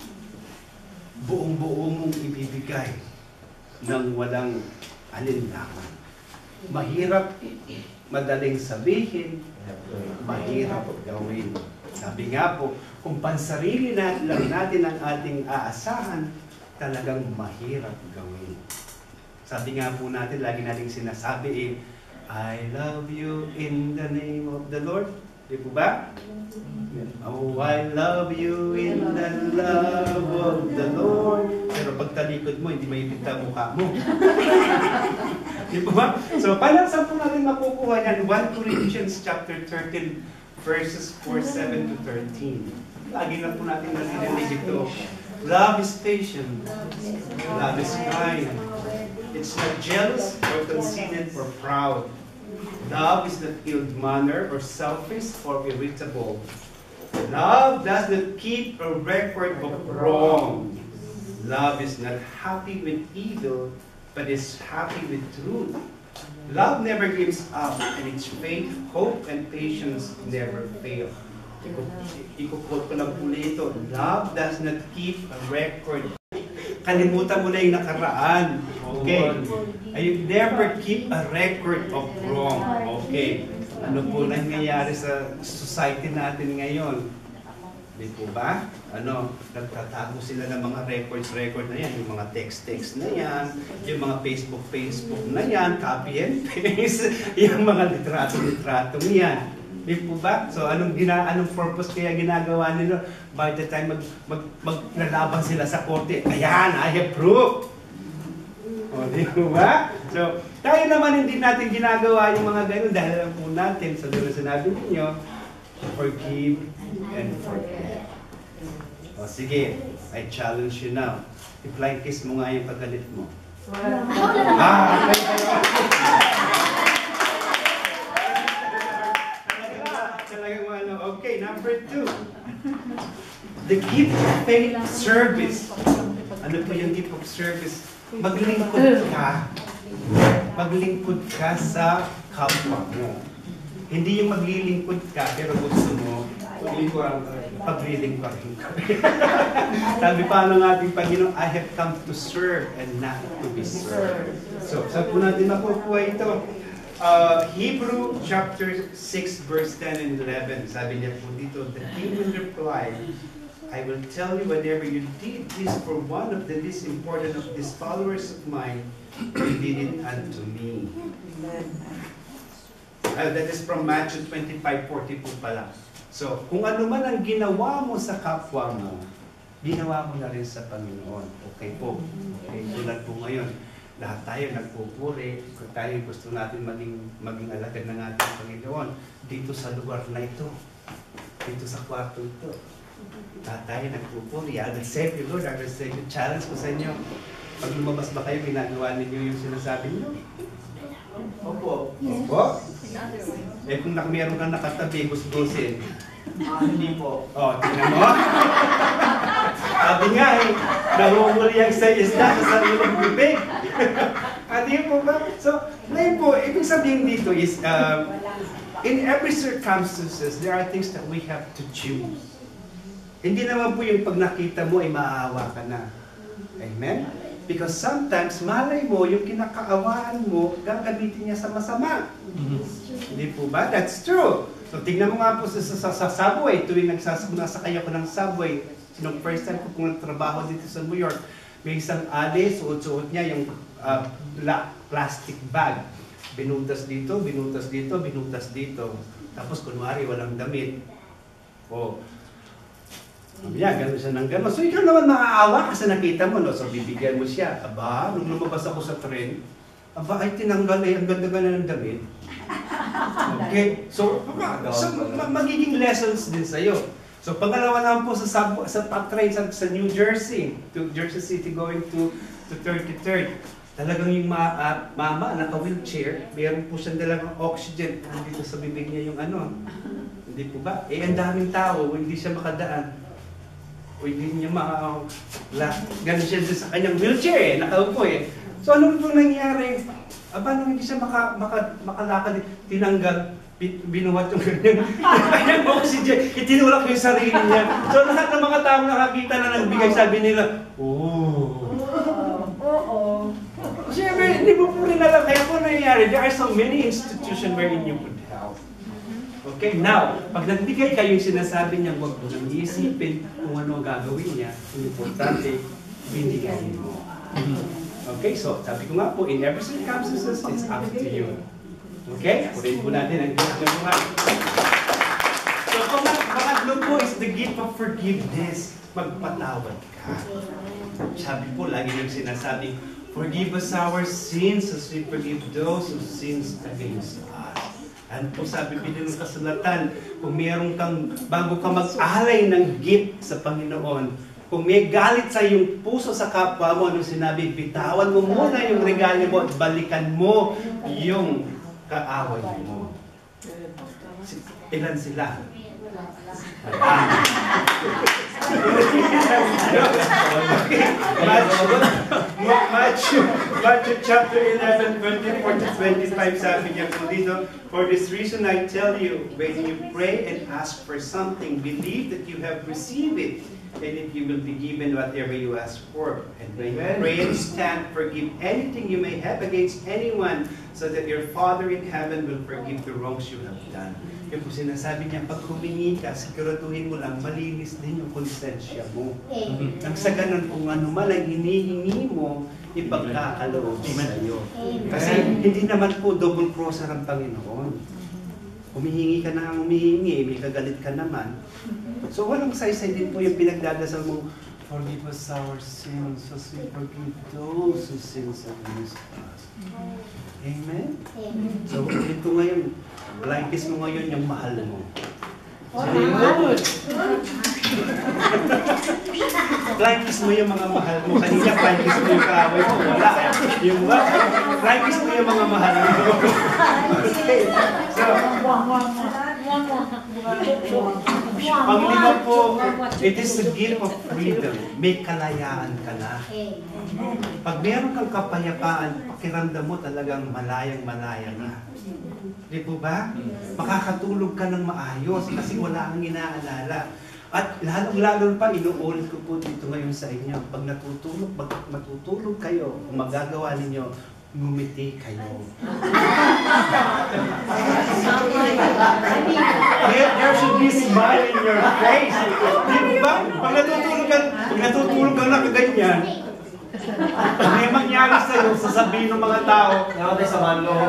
[SPEAKER 4] Buong-buo mong ibibigay ng walang alinlangan. Mahirap madaling sabihin, mahirap gawin. Sabi nga po, kung pansarili lang natin ang ating aasahan, talagang mahirap gawin. Sabi nga po natin, lagi nating sinasabi I love you in the name of the Lord. Di po ba? Oh, I love you in the love of the Lord. Pero pag talikod mo, hindi maipita mukha mo. Di po ba? So, paano saan po natin makukuha yan? 1 Corinthians chapter 13, verses 4, 7 to 13. Lagi na po natin narinig ito. Love is patient. Love is kind. It's not jealous or conceited or proud. Love is not ill-mannered or selfish or irritable. Love does not keep a record of wrong. Love is not happy with evil, but is happy with truth. Love never gives up, and its faith, hope, and patience never fail. Iko-quote ko lang po ito. Love does not keep a record. Kalimutan mo na yung nakaraan. Okay. You never keep a record of wrong. Okay. Ano po nangyayari sa society natin ngayon? Di po ba? Nagtatago sila ng mga record na yan. Yung mga text na yan. Yung mga Facebook na yan. Copy and paste. Yung mga litrato yan. Di po ba? So, anong purpose kaya ginagawa nila? By the time maglalaban sila sa korte, ayan, I have proof! O, di po ba? So, tayo naman hindi natin ginagawa yung mga ganun dahil alam po natin, sa dulo sinabi ninyo, forgive and forget. O, sige, I challenge you now. I-flying kiss mo nga yung paggalit mo. Okay, number 2. The gift of faith service. Ano po yung gift of service? Maglingkod ka. Maglingkod ka sa kapwa mo. Hindi yung maglilingkod ka, pero gusto mo paglilingkod ka. Sabi pa ng ating Panginoon, I have come to serve and not to be served. So, saan po natin makukuha ito? Hebrew chapter 6 verse 10 and 11. Sabi niya po dito, the king will reply, I will tell you whenever you did this for one of the least important of these followers of mine, you did it unto me. That is from Matthew 25:42 pala. So, kung ano man ang ginawa mo sa kapwa mo, ginawa mo na rin sa Panginoon. Okay po. Okay, tulad po ngayon. Lahat tayo nagpupuri, kung tayo gusto natin maging alagad ng ating Panginoon dito sa lugar na ito, dito sa kwarto ito. Lahat tayo nagpupuri. I will save you, Lord. I will save you. Challenge ko sa inyo. Pag lumabas ba kayo, ginagawa ninyo yung sinasabi niyo? Opo. Opo? Eh kung meron kang nakatabi, gusgusin. Hindi po. O, tingnan mo. Sabi nga nahumuli ang sa isda sa sariling bibig. Hindi po ba? So, ngayon po, ibig sabihin dito is, in every circumstances, there are things that we have to choose. Hindi naman po yung pag nakita mo ay maaawa ka na. Amen? Because sometimes, malay mo, yung kinakaawaan mo, gagamitin niya sa masama. Hindi po ba? That's true. So, tingnan mo nga po sa subway, tuwing nasakay ako ng subway, nung first time ko kung nagtrabaho dito sa New York, may isang ade, suot-suot niya yung plastic bag. Binutas dito, binutas dito, binutas dito. Tapos kunwari walang damit. O, yeah, gano'n siya ng gano'n. So ikaw naman maaawa kasi nakita mo, no? So bibigyan mo siya. Aba, nung lumabas ako sa train, aba, ay tinanggal ay ang ganda-ganda ng damit. Okay? So magiging lessons din sa'yo. So pangalawa naman po sa top train sa New Jersey, to Jersey City going to 33rd. Talagang yung mama, naka-wheelchair, mayroon po siyang dalang oxygen. Dito sa bibig niya yung ano. Hindi po ba? Eh, ang daming tao, hindi siya makadaan. hindi niya ganun siya sa kanyang wheelchair nakaupo So ano po nangyari? Nung hindi siya makalakad, tinanggal, binuhat yung kanyang oxygen, itinulak yung sarili niya. So lahat ng mga tao nakakita na nagbigay, sabi nila, Siyempre, hindi mo po rin alam. Kaya po nangyayari, there are so many institutions wherein you could help. Okay, now, pag nagbigay kayo yung sinasabi niya, huwag mo nang iisipin kung ano gagawin niya. Ang importante, binigay mo. Okay, so sabi ko nga po, in every circumstances, it's up to you. Okay? Purihin po natin ang gift ng buhay. So, pangatlo po is the gift of forgiveness. Magpatawad ka. Sabi po, lagi niyang sinasabi, forgive us our sins as we forgive those who sins against us. Ano po sabi din ng kasulatan, kung mayroon kang, bago ka mag-alay ng gift sa Panginoon, kung may galit sa iyong puso sa kapwa mo, anong sinabi, bitawan mo muna yung regalo mo at balikan mo yung kaaway mo. Ilan sila? Matthew chapter 11, 24 to 25, sabi niya po dito, for this reason I tell you, when you pray and ask for something, believe that you have received it, and if you will be given whatever you ask for. And when you pray and stand, forgive anything you may have against anyone, so that your Father in heaven will forgive the wrongs you have done. Yung po sinasabi niya, pag humingi ka, siguraduhin mo lang, malinis din yung konsensya mo. Nang sa ganun, kung ano man ang hinihingi mo, ipagkakaloob sa iyo. Kasi hindi naman po double crosser ang Panginoon. Humihingi ka na ang humihingi, may kagalit ka naman. So walang saysay din po yung pinagdadasal mo, forgive us our sins as we forgive those who sins against us. Amen? So ulit ko ngayon, blind kiss mo ngayon yung mahal mo. Blind kiss mo yung mga mahal mo. Kanina blind kiss mo yung kaaway mo. Wala. Yung ba? Blind kiss mo yung mga mahal mo. Okay. So, panglima po, it is the gift of freedom. May kalayaan ka na. Pag meron kang kapayapaan, pakiramdam mo talagang malayang-malaya na. Di po ba? Makakatulog ka ng maayos kasi wala kang inaalala. At lalong-lalo pa, inuulit ko po dito ngayon sa inyo. Pag matutulog kayo, kung magagawa ninyo, ngumiti kayo. There should be smile in your face. Di ba? Pag natutulog ka na kaganyan, pag may mangyari sa'yo, sasabihin ng mga tao, nakatay sa manloob.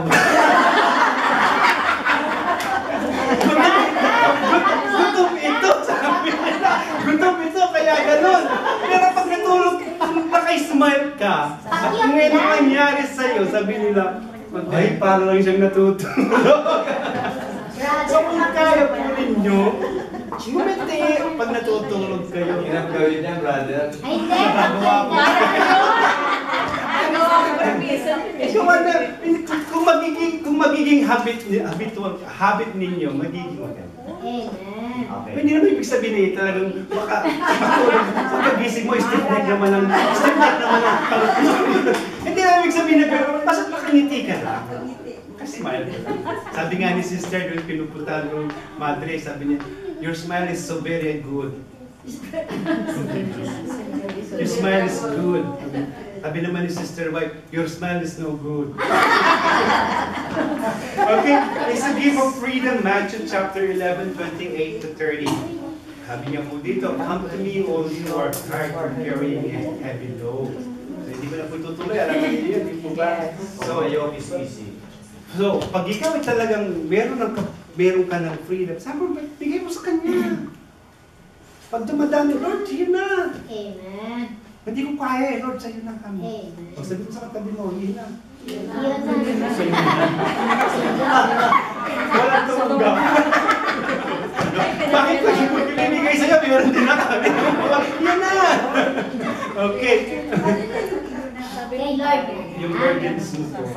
[SPEAKER 4] Gutom ito, sabi nila. Gutom ito, kaya ganun. Pero pag natulog, naka-smile ka, at kung may nangyari sa'yo, sabi nila, ay, paano lang siyang natutulog. So kung kaya po ninyo, ngumiti pag natutulog kayo.
[SPEAKER 5] Hirap gawin niya, brother.
[SPEAKER 1] Ay, hindi.
[SPEAKER 4] Kung magiging habit ninyo, magiging maganda. Okay. Hindi naman ibig sabihin talagang pagkagising mo, step back naman ang hindi naman ibig sabihin na pero basta't makangiti ka lang. Kasi smile ka lang. Sabi nga ni sister doon pinupuntahan ng madre, sabi niya, your smile is so very good. Your smile is good. Sabi naman ni Sister White, your smile is no good. Okay, it's a gift of freedom, Matthew chapter 11, 28 to 30. Sabi niya po dito, come to me all you are tired of carrying a heavy load. So hindi ko na po tutuloy, alam niyo yun, hindi po ba? So, yoke is easy. So, pag ikaw ay talagang meron ka ng freedom, sabi mo, bigay mo sa Kanya. Pag dumadami, Lord, yun na.
[SPEAKER 1] Amen.
[SPEAKER 4] Hindi ko kaya Lord, sa'yo na kami.
[SPEAKER 1] Amen.
[SPEAKER 4] Pag sabi mo sa katabi mo, yun na.
[SPEAKER 1] Yun na.
[SPEAKER 4] Sa'yo na. Walang tumunggap. Bakit ko yung pinibigay sa'yo, meron din na kami. Yun na. Okay.
[SPEAKER 1] Kay Lord.
[SPEAKER 4] Yung burdens mo po.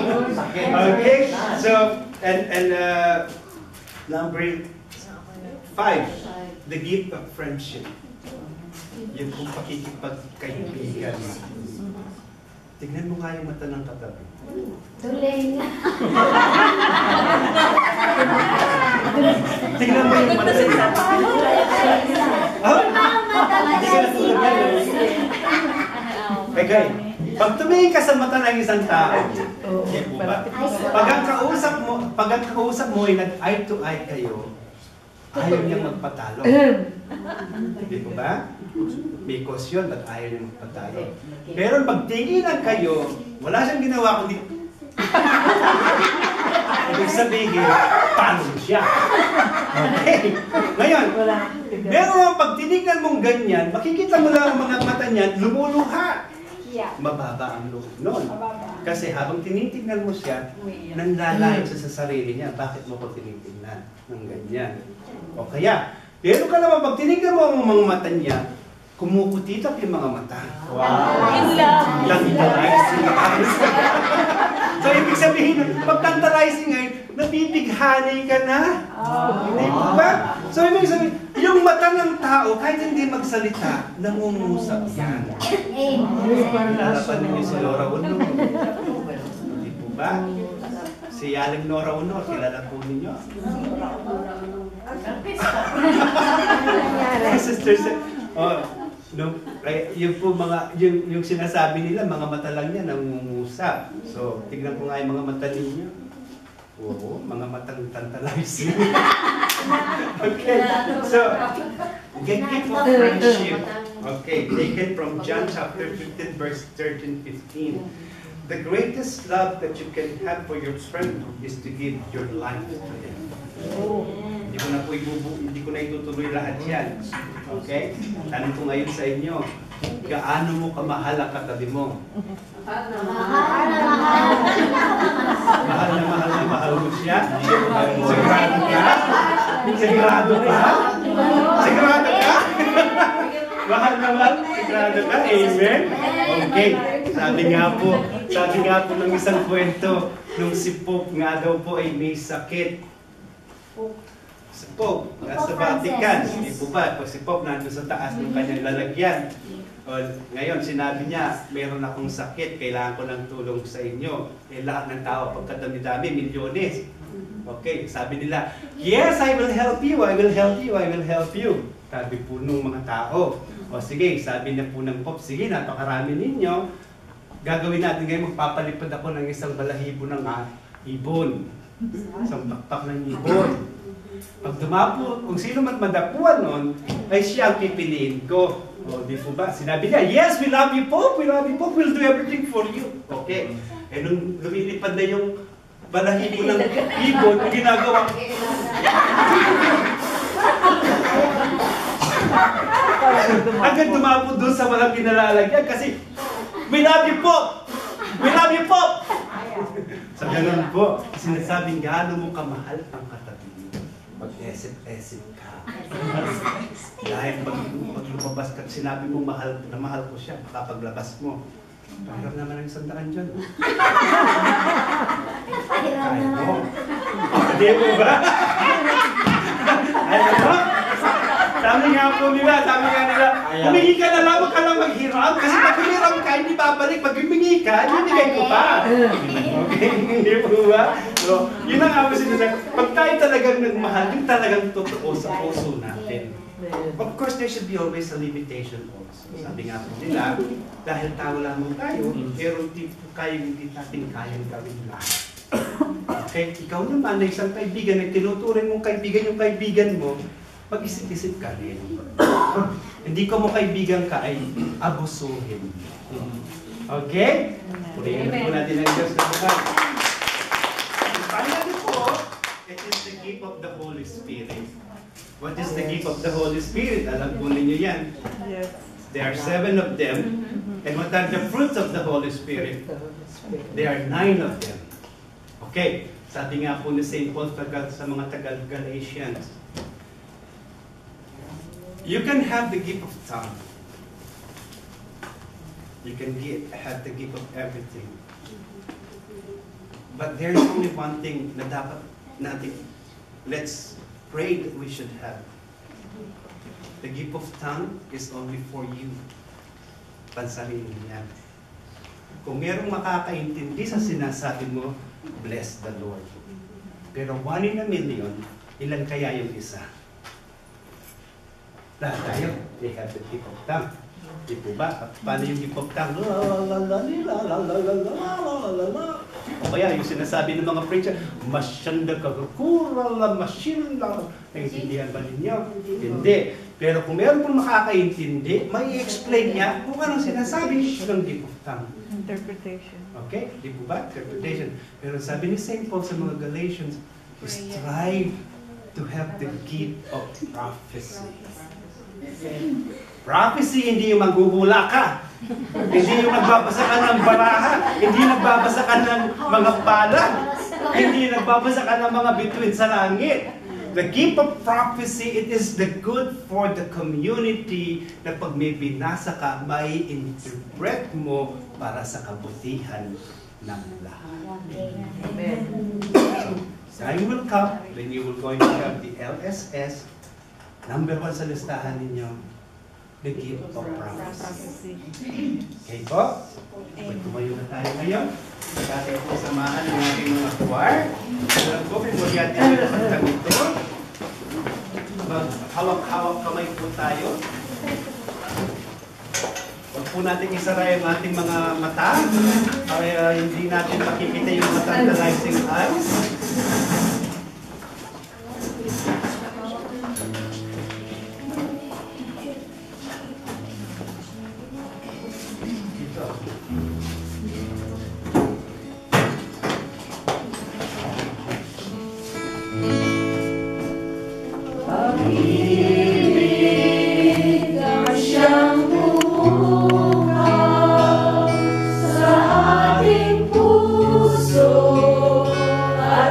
[SPEAKER 4] Okay, so, and number 5, the gift of friendship. Yung kung pakikipagkaibigan. Tignan mo nga yung mata ng katabi.
[SPEAKER 1] Tuling.
[SPEAKER 4] Tignan mo yung mata niya. Hindi ka natulog yan. Kagay, pag tumingin ka sa mata ng isang tao, pag ang kausap mo ay nag-eye to eye kayo, ayaw niyang magpatalo. Hindi po ba? Because yun, ba't ayaw niyang magpatalo? Pero pag tinginan kayo, wala siyang ginawa kundi ibig sabihin, talo siya. Okay? Ngayon, pero pag tinignan mong ganyan, makikita mo lang ang mga mata niyan, lumuluha. Mababa ang loob noon. Kasi habang tinitignan mo siya, nanlalayo siya sa sarili niya. Bakit mo ko tinitignan ng ganyan? O kaya, pero ka naman, pag tinignan mo ang mga mata niya, kumukutitap yung mga mata. Wow! Tantalizing. So, ibig sabihin, pag tantalizing ngayon, nabibighani ka na. Hindi po ba? So, ibig sabihin, yung mata ng tao, kahit hindi magsalita, nangungusap yan. Lalapan ninyo si Laura Honor. Hindi po ba? Si Aling Nora Honor, kilala po ninyo. Sisters, no, yung po mga, yung sinasabi nila, mga mata lang yan, nangungusap. So, tignan ko nga yung mga mata ninyo. Oo, mga matang tantalizing. Okay, so, gift of friendship. Okay, taken from John chapter 15, verse 13-15. The greatest love that you can have for your friend is to give your life to him. Hindi ko na itutuloy lahat yan. Okay? Tanong ko ngayon sa inyo, gaano mo kamahal ang katabi mo?
[SPEAKER 1] Mahal na mahal.
[SPEAKER 4] Mahal na mahal na mahal mo siya? Sigurado ka? Sigurado ka? Sigurado ka? Mahal na mahal? Sigurado ka? Amen? Okay. Sabi nga po ng isang kwento, nung si Pope nga daw po ay may sakit. Si Pope, nasa Vatican, hindi po ba? Pag si Pope nandun sa taas ng kanyang lalagyan. O, ngayon, sinabi niya, meron akong sakit, kailangan ko ng tulong sa inyo. Eh, lahat ng tao, pagkadami-dami, milyones. Okay, sabi nila, yes, I will help you, I will help you, I will help you. Sabi po nung mga tao. O sige, sabi niya po ng Pope, sige, napakarami ninyo. Gagawin natin ngayon, magpapalipad ako ng isang balahibo ng ibon. Isang bakpak ng ibon. Pag dumapo, kung sino man madapuan nun, ay siya ang pipiliin ko. O, di po ba? Sinabi niya, yes, we love you, Pope, we'll do everything for you. Okay. Eh, nung lumilipad na yung balahibo ng ibon, ang ginagawa. Agad dumapo doon sa walang kinalalagyan kasi, we love you, Pope! We love you, Pope! Sa ganun po, sinasabing gaano mo kamahal ang katabi mo. Mag-esip-esip ka. Dahil pag lumabas ka, sinabi mo mahal ko siya, paglabas mo. Pahiram naman ang sandaan dyan.
[SPEAKER 1] Pahiram naman.
[SPEAKER 4] Hindi mo ba? Ano ba? Sabi nga nila, humingi ka na lang, huwag ka lang maghiram. Kasi pag humiram ka, hindi babalik. Pag humingi ka, ibigay ko pa. Okay, hindi po ba? So, yun ang ako sinasabi. Pag tayo talagang nagmahal, yung talagang totoo sa puso natin. Of course, there should be always a limitation also. Sabi nga po nila, dahil tao lamang tayo, pero hindi natin kayang gawin lahat. Okay, ikaw naman na isang kaibigan, na tinuturing mong kaibigan yung kaibigan mo, mag-isip-isip ka rin. Hindi ko mo kaibigan ka ay abusuhin. Okay? Purihin po natin ang Diyos na buhay. Finally po, it is the gift of the Holy Spirit. What is the gift of the Holy Spirit? Alam po ninyo yan. There are 7 of them. And what are the fruits of the Holy Spirit? There are 9 of them. Okay. Sabi nga po ni St. Paul sa mga taga-Galatians, you can have the gift of tongue. You can have the gift of everything. But there's only one thing na dapat natin, let's pray that we should have. The gift of tongue is only for you. Pansarili niya. Kung merong makakaintindi sa sinasabi mo, bless the Lord. Pero 1 in a million, ilan kaya yung isa? Lahat tayo, they have the gift of tongue. Di po ba? At paano yung gift of tongue? O kaya yung sinasabi ng mga preacher, masyanda kagakura, masyanda. Naintindihan ba ninyo? Hindi. Pero kung meron pong makakaintindi, may explain niya kung anong sinasabi ng gift of tongue.
[SPEAKER 3] Interpretation.
[SPEAKER 4] Okay? Di po ba? Interpretation. Pero sabi ni St. Paul sa mga Galatians, strive to have the gift of prophecy. Prophecy, hindi yung maghuhula ka. Hindi yung nagbabasa ka ng baraha. Hindi nagbabasa ka ng mga palad. Hindi nagbabasa ka ng mga bituin sa langit. The gift of prophecy, it is the good for the community na pag may binasa ka, may interpret mo para sa kabutihan ng lahat.
[SPEAKER 3] Amen.
[SPEAKER 4] So, time will come when you will going to have the LSS, number 1 sa listahan ninyo, the gift of prophecy. Okay po? Pag tumayo na tayo ngayon, sa ating po samahan ng ating mga choir. Alam ko, memorya din yung kantang ito. Maghawak-hawak kamay po tayo. Huwag po natin isara yung ating mga mata para hindi natin makikita yung mga tantalizing eyes.
[SPEAKER 1] Sa ating puso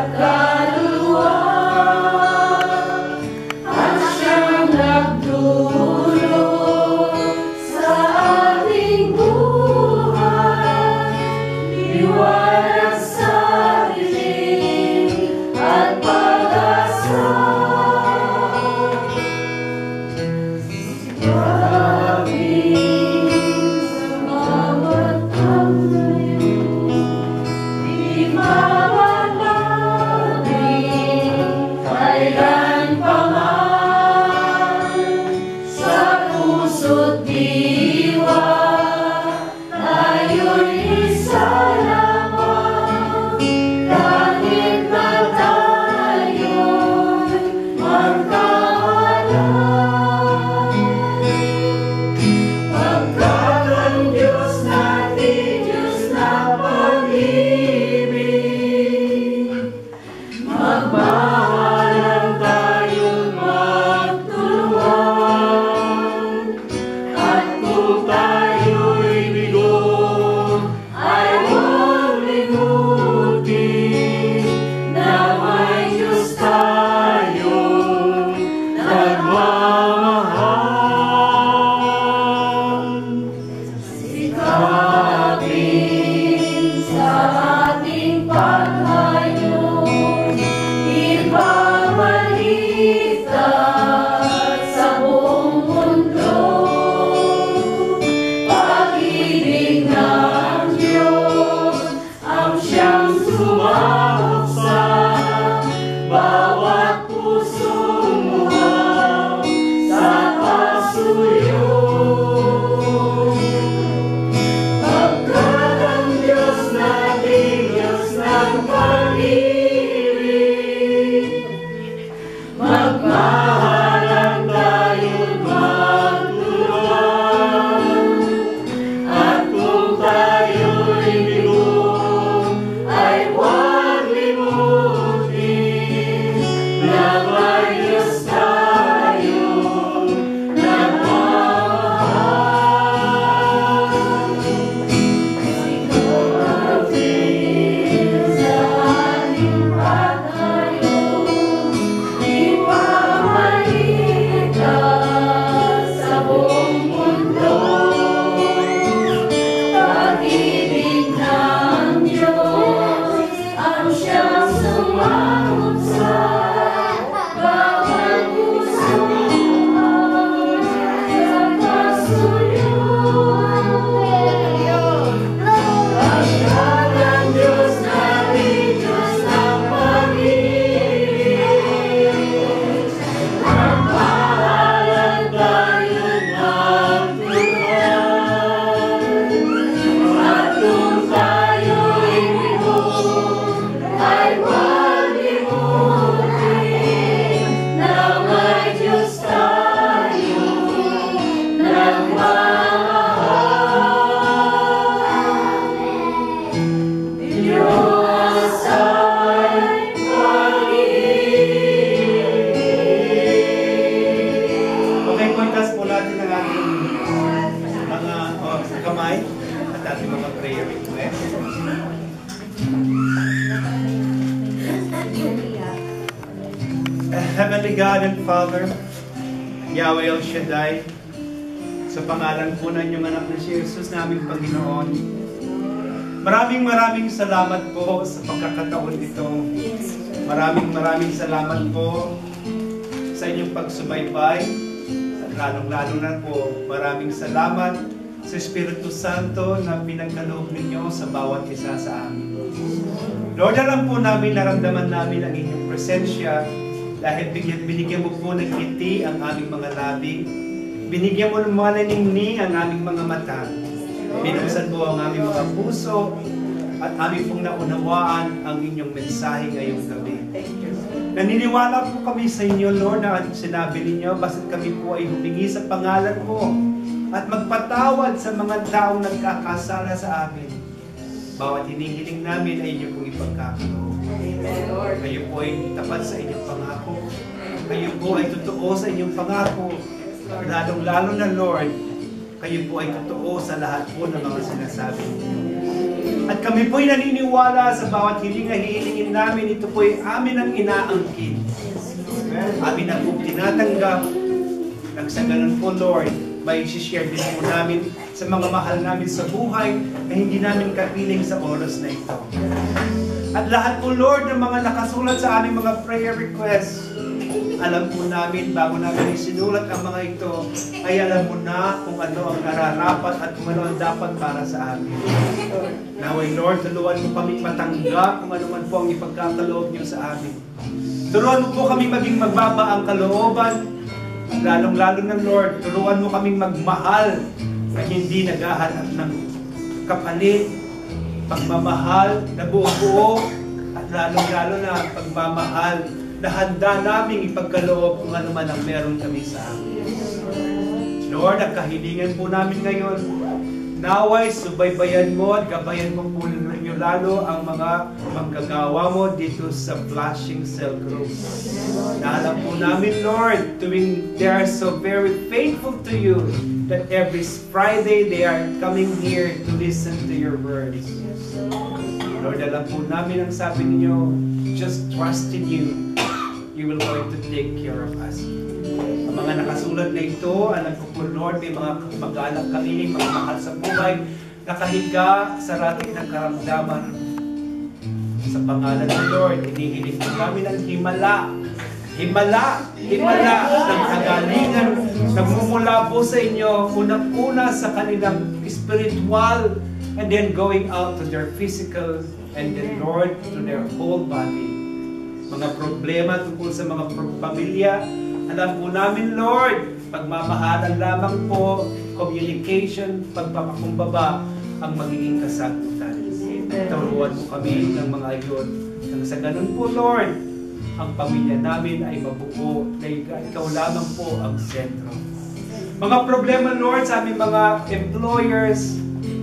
[SPEAKER 4] Heavenly God and Father, Yahweh El Shaddai, sa pangalan po ng inyong anak na si Jesus naming Panginoon, maraming salamat po sa pagkakataon ito. Maraming salamat po sa inyong pagsubaybay. At lalong-lalo na po, maraming salamat sa Espiritu Santo na pinagkaloob ninyo sa bawat isa sa amin. Lord, alam po namin, naramdaman namin ang inyong presensya dahil binigyan mo po ng ngiti ang aming mga labi. Binigyan mo ng mga naningning ang aming mga mata. Binuksan mo ang aming mga puso at aming pong naunawaan ang inyong mensahe ngayong gabi. Naniniwala po kami sa inyo, Lord, na sinabi ninyo, basta't kami po ay humingi sa pangalan mo at magpatawad sa mga taong nagkakasala sa amin. Bawat hinihiling namin ay inyo pong ipagkakaloob. Kayo po ay tapat sa inyong pangako. Kayo po ay totoo sa inyong pangako. Lalong-lalo na, Lord, kayo po ay totoo sa lahat po ng mga sinasabi ninyo. At kami po ay naniniwala sa bawat hiling na hihilingin namin, ito po ay amin ang inaangkin. Amin ang po tinatanggap. Sa ganun po, Lord, may share din po namin sa mga mahal namin sa buhay na hindi namin kapiling sa oras na ito. At lahat po, Lord, ng mga nakasulat sa aming mga prayer requests, alam po namin, bago namin isinulat ang mga ito, ay alam mo na kung ano ang nararapat at kung ano ang dapat para sa amin. Naway, Lord, tulungan mo kami matanggap kung ano man po ang ipagkakaloob niyo sa amin. Turuan mo po kami maging magbaba ang kalooban. Lalong-lalo na, Lord, turuan mo kaming magmahal na hindi naghahanap ng kapalit, pagmamahal na buo-buo, at lalong-lalo na pagmamahal na handa naming ipagkaloob kung ano man ang meron kami sa amin. Lord, ang kahilingan po namin ngayon, naway subaybayan mo at gabayan mo po ninyo lalo ang mga manggagawa mo dito sa flashing cell group. Naalam po namin, Lord, they are so very faithful to you that every Friday they are coming here to listen to your words. Lord, alam po namin ang sabi ninyo, just trust in you. You will going to take care of us. Ang mga nakasulat na ito, alam ko po, Lord, may mga mag-anak kami, mga mahal sa buhay, nakahiga sa rating ng karamdaman. Sa pangalan ng Lord, hinihiling po namin ang himala ng kagalingan, nagmumula po sa inyo, unang-una sa kanilang spiritual, and then going out to their physical, and then, Lord, to their whole body. Mga problema tungkol sa mga pamilya, alam po namin, Lord, pagmamahalan lamang po, communication, pagpapakumbaba ang magiging kasagutan. Turuan mo kami ng mga iyon. Nang sa ganun po, Lord, ang pamilya namin ay mabuo na ikaw lamang po ang sentro. Mga problema, Lord, sa aming mga employers,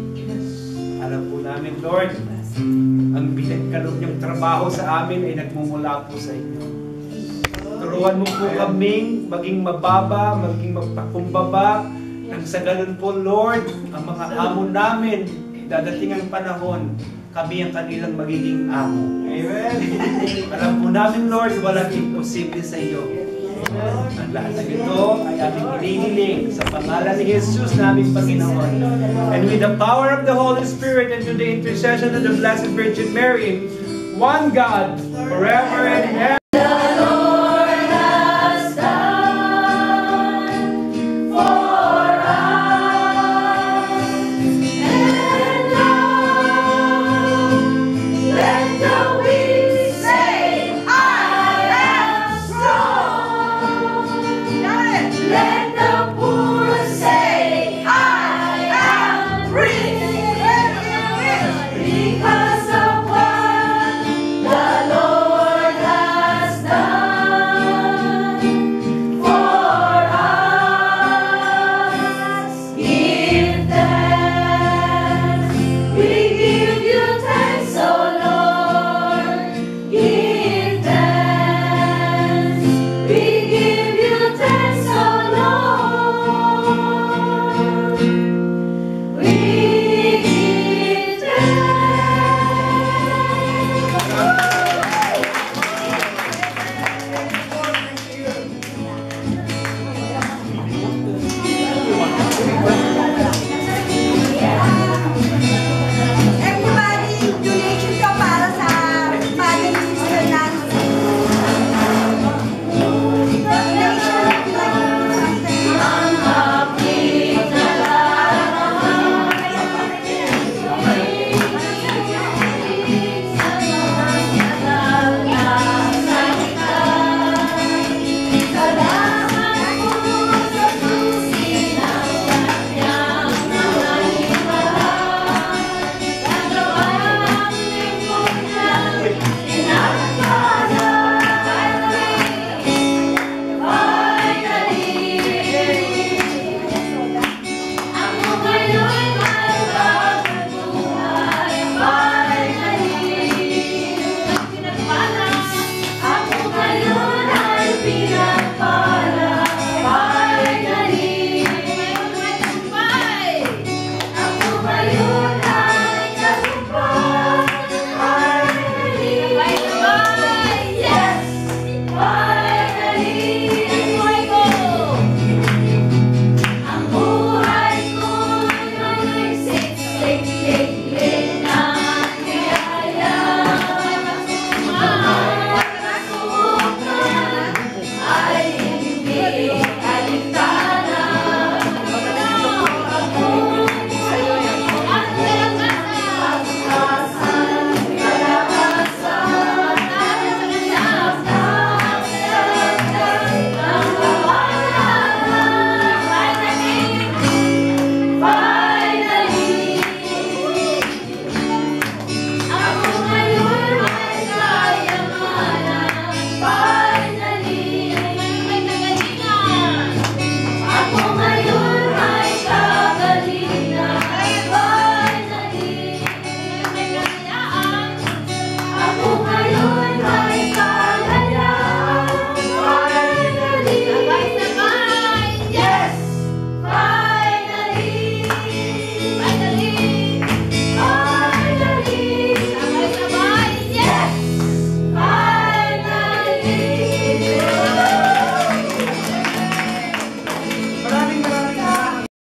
[SPEAKER 4] alam po namin, Lord, ang pinagkaloob niyong trabaho sa amin ay nagmumula po sa inyo. Turuan mo po kaming maging mababa, maging magpakumbaba, nang sa ganun po, Lord, ang mga amo namin, dadating ang panahon, kami ang kanilang magiging amo. Amen. Alam po namin, Lord, walang imposible sa iyo. Ang lahat ng ito ay aming hinihiling sa pangalan ni Jesus naming Panginoon. And with the power of the Holy Spirit and to the intercession of the Blessed Virgin Mary, one God, forever and ever.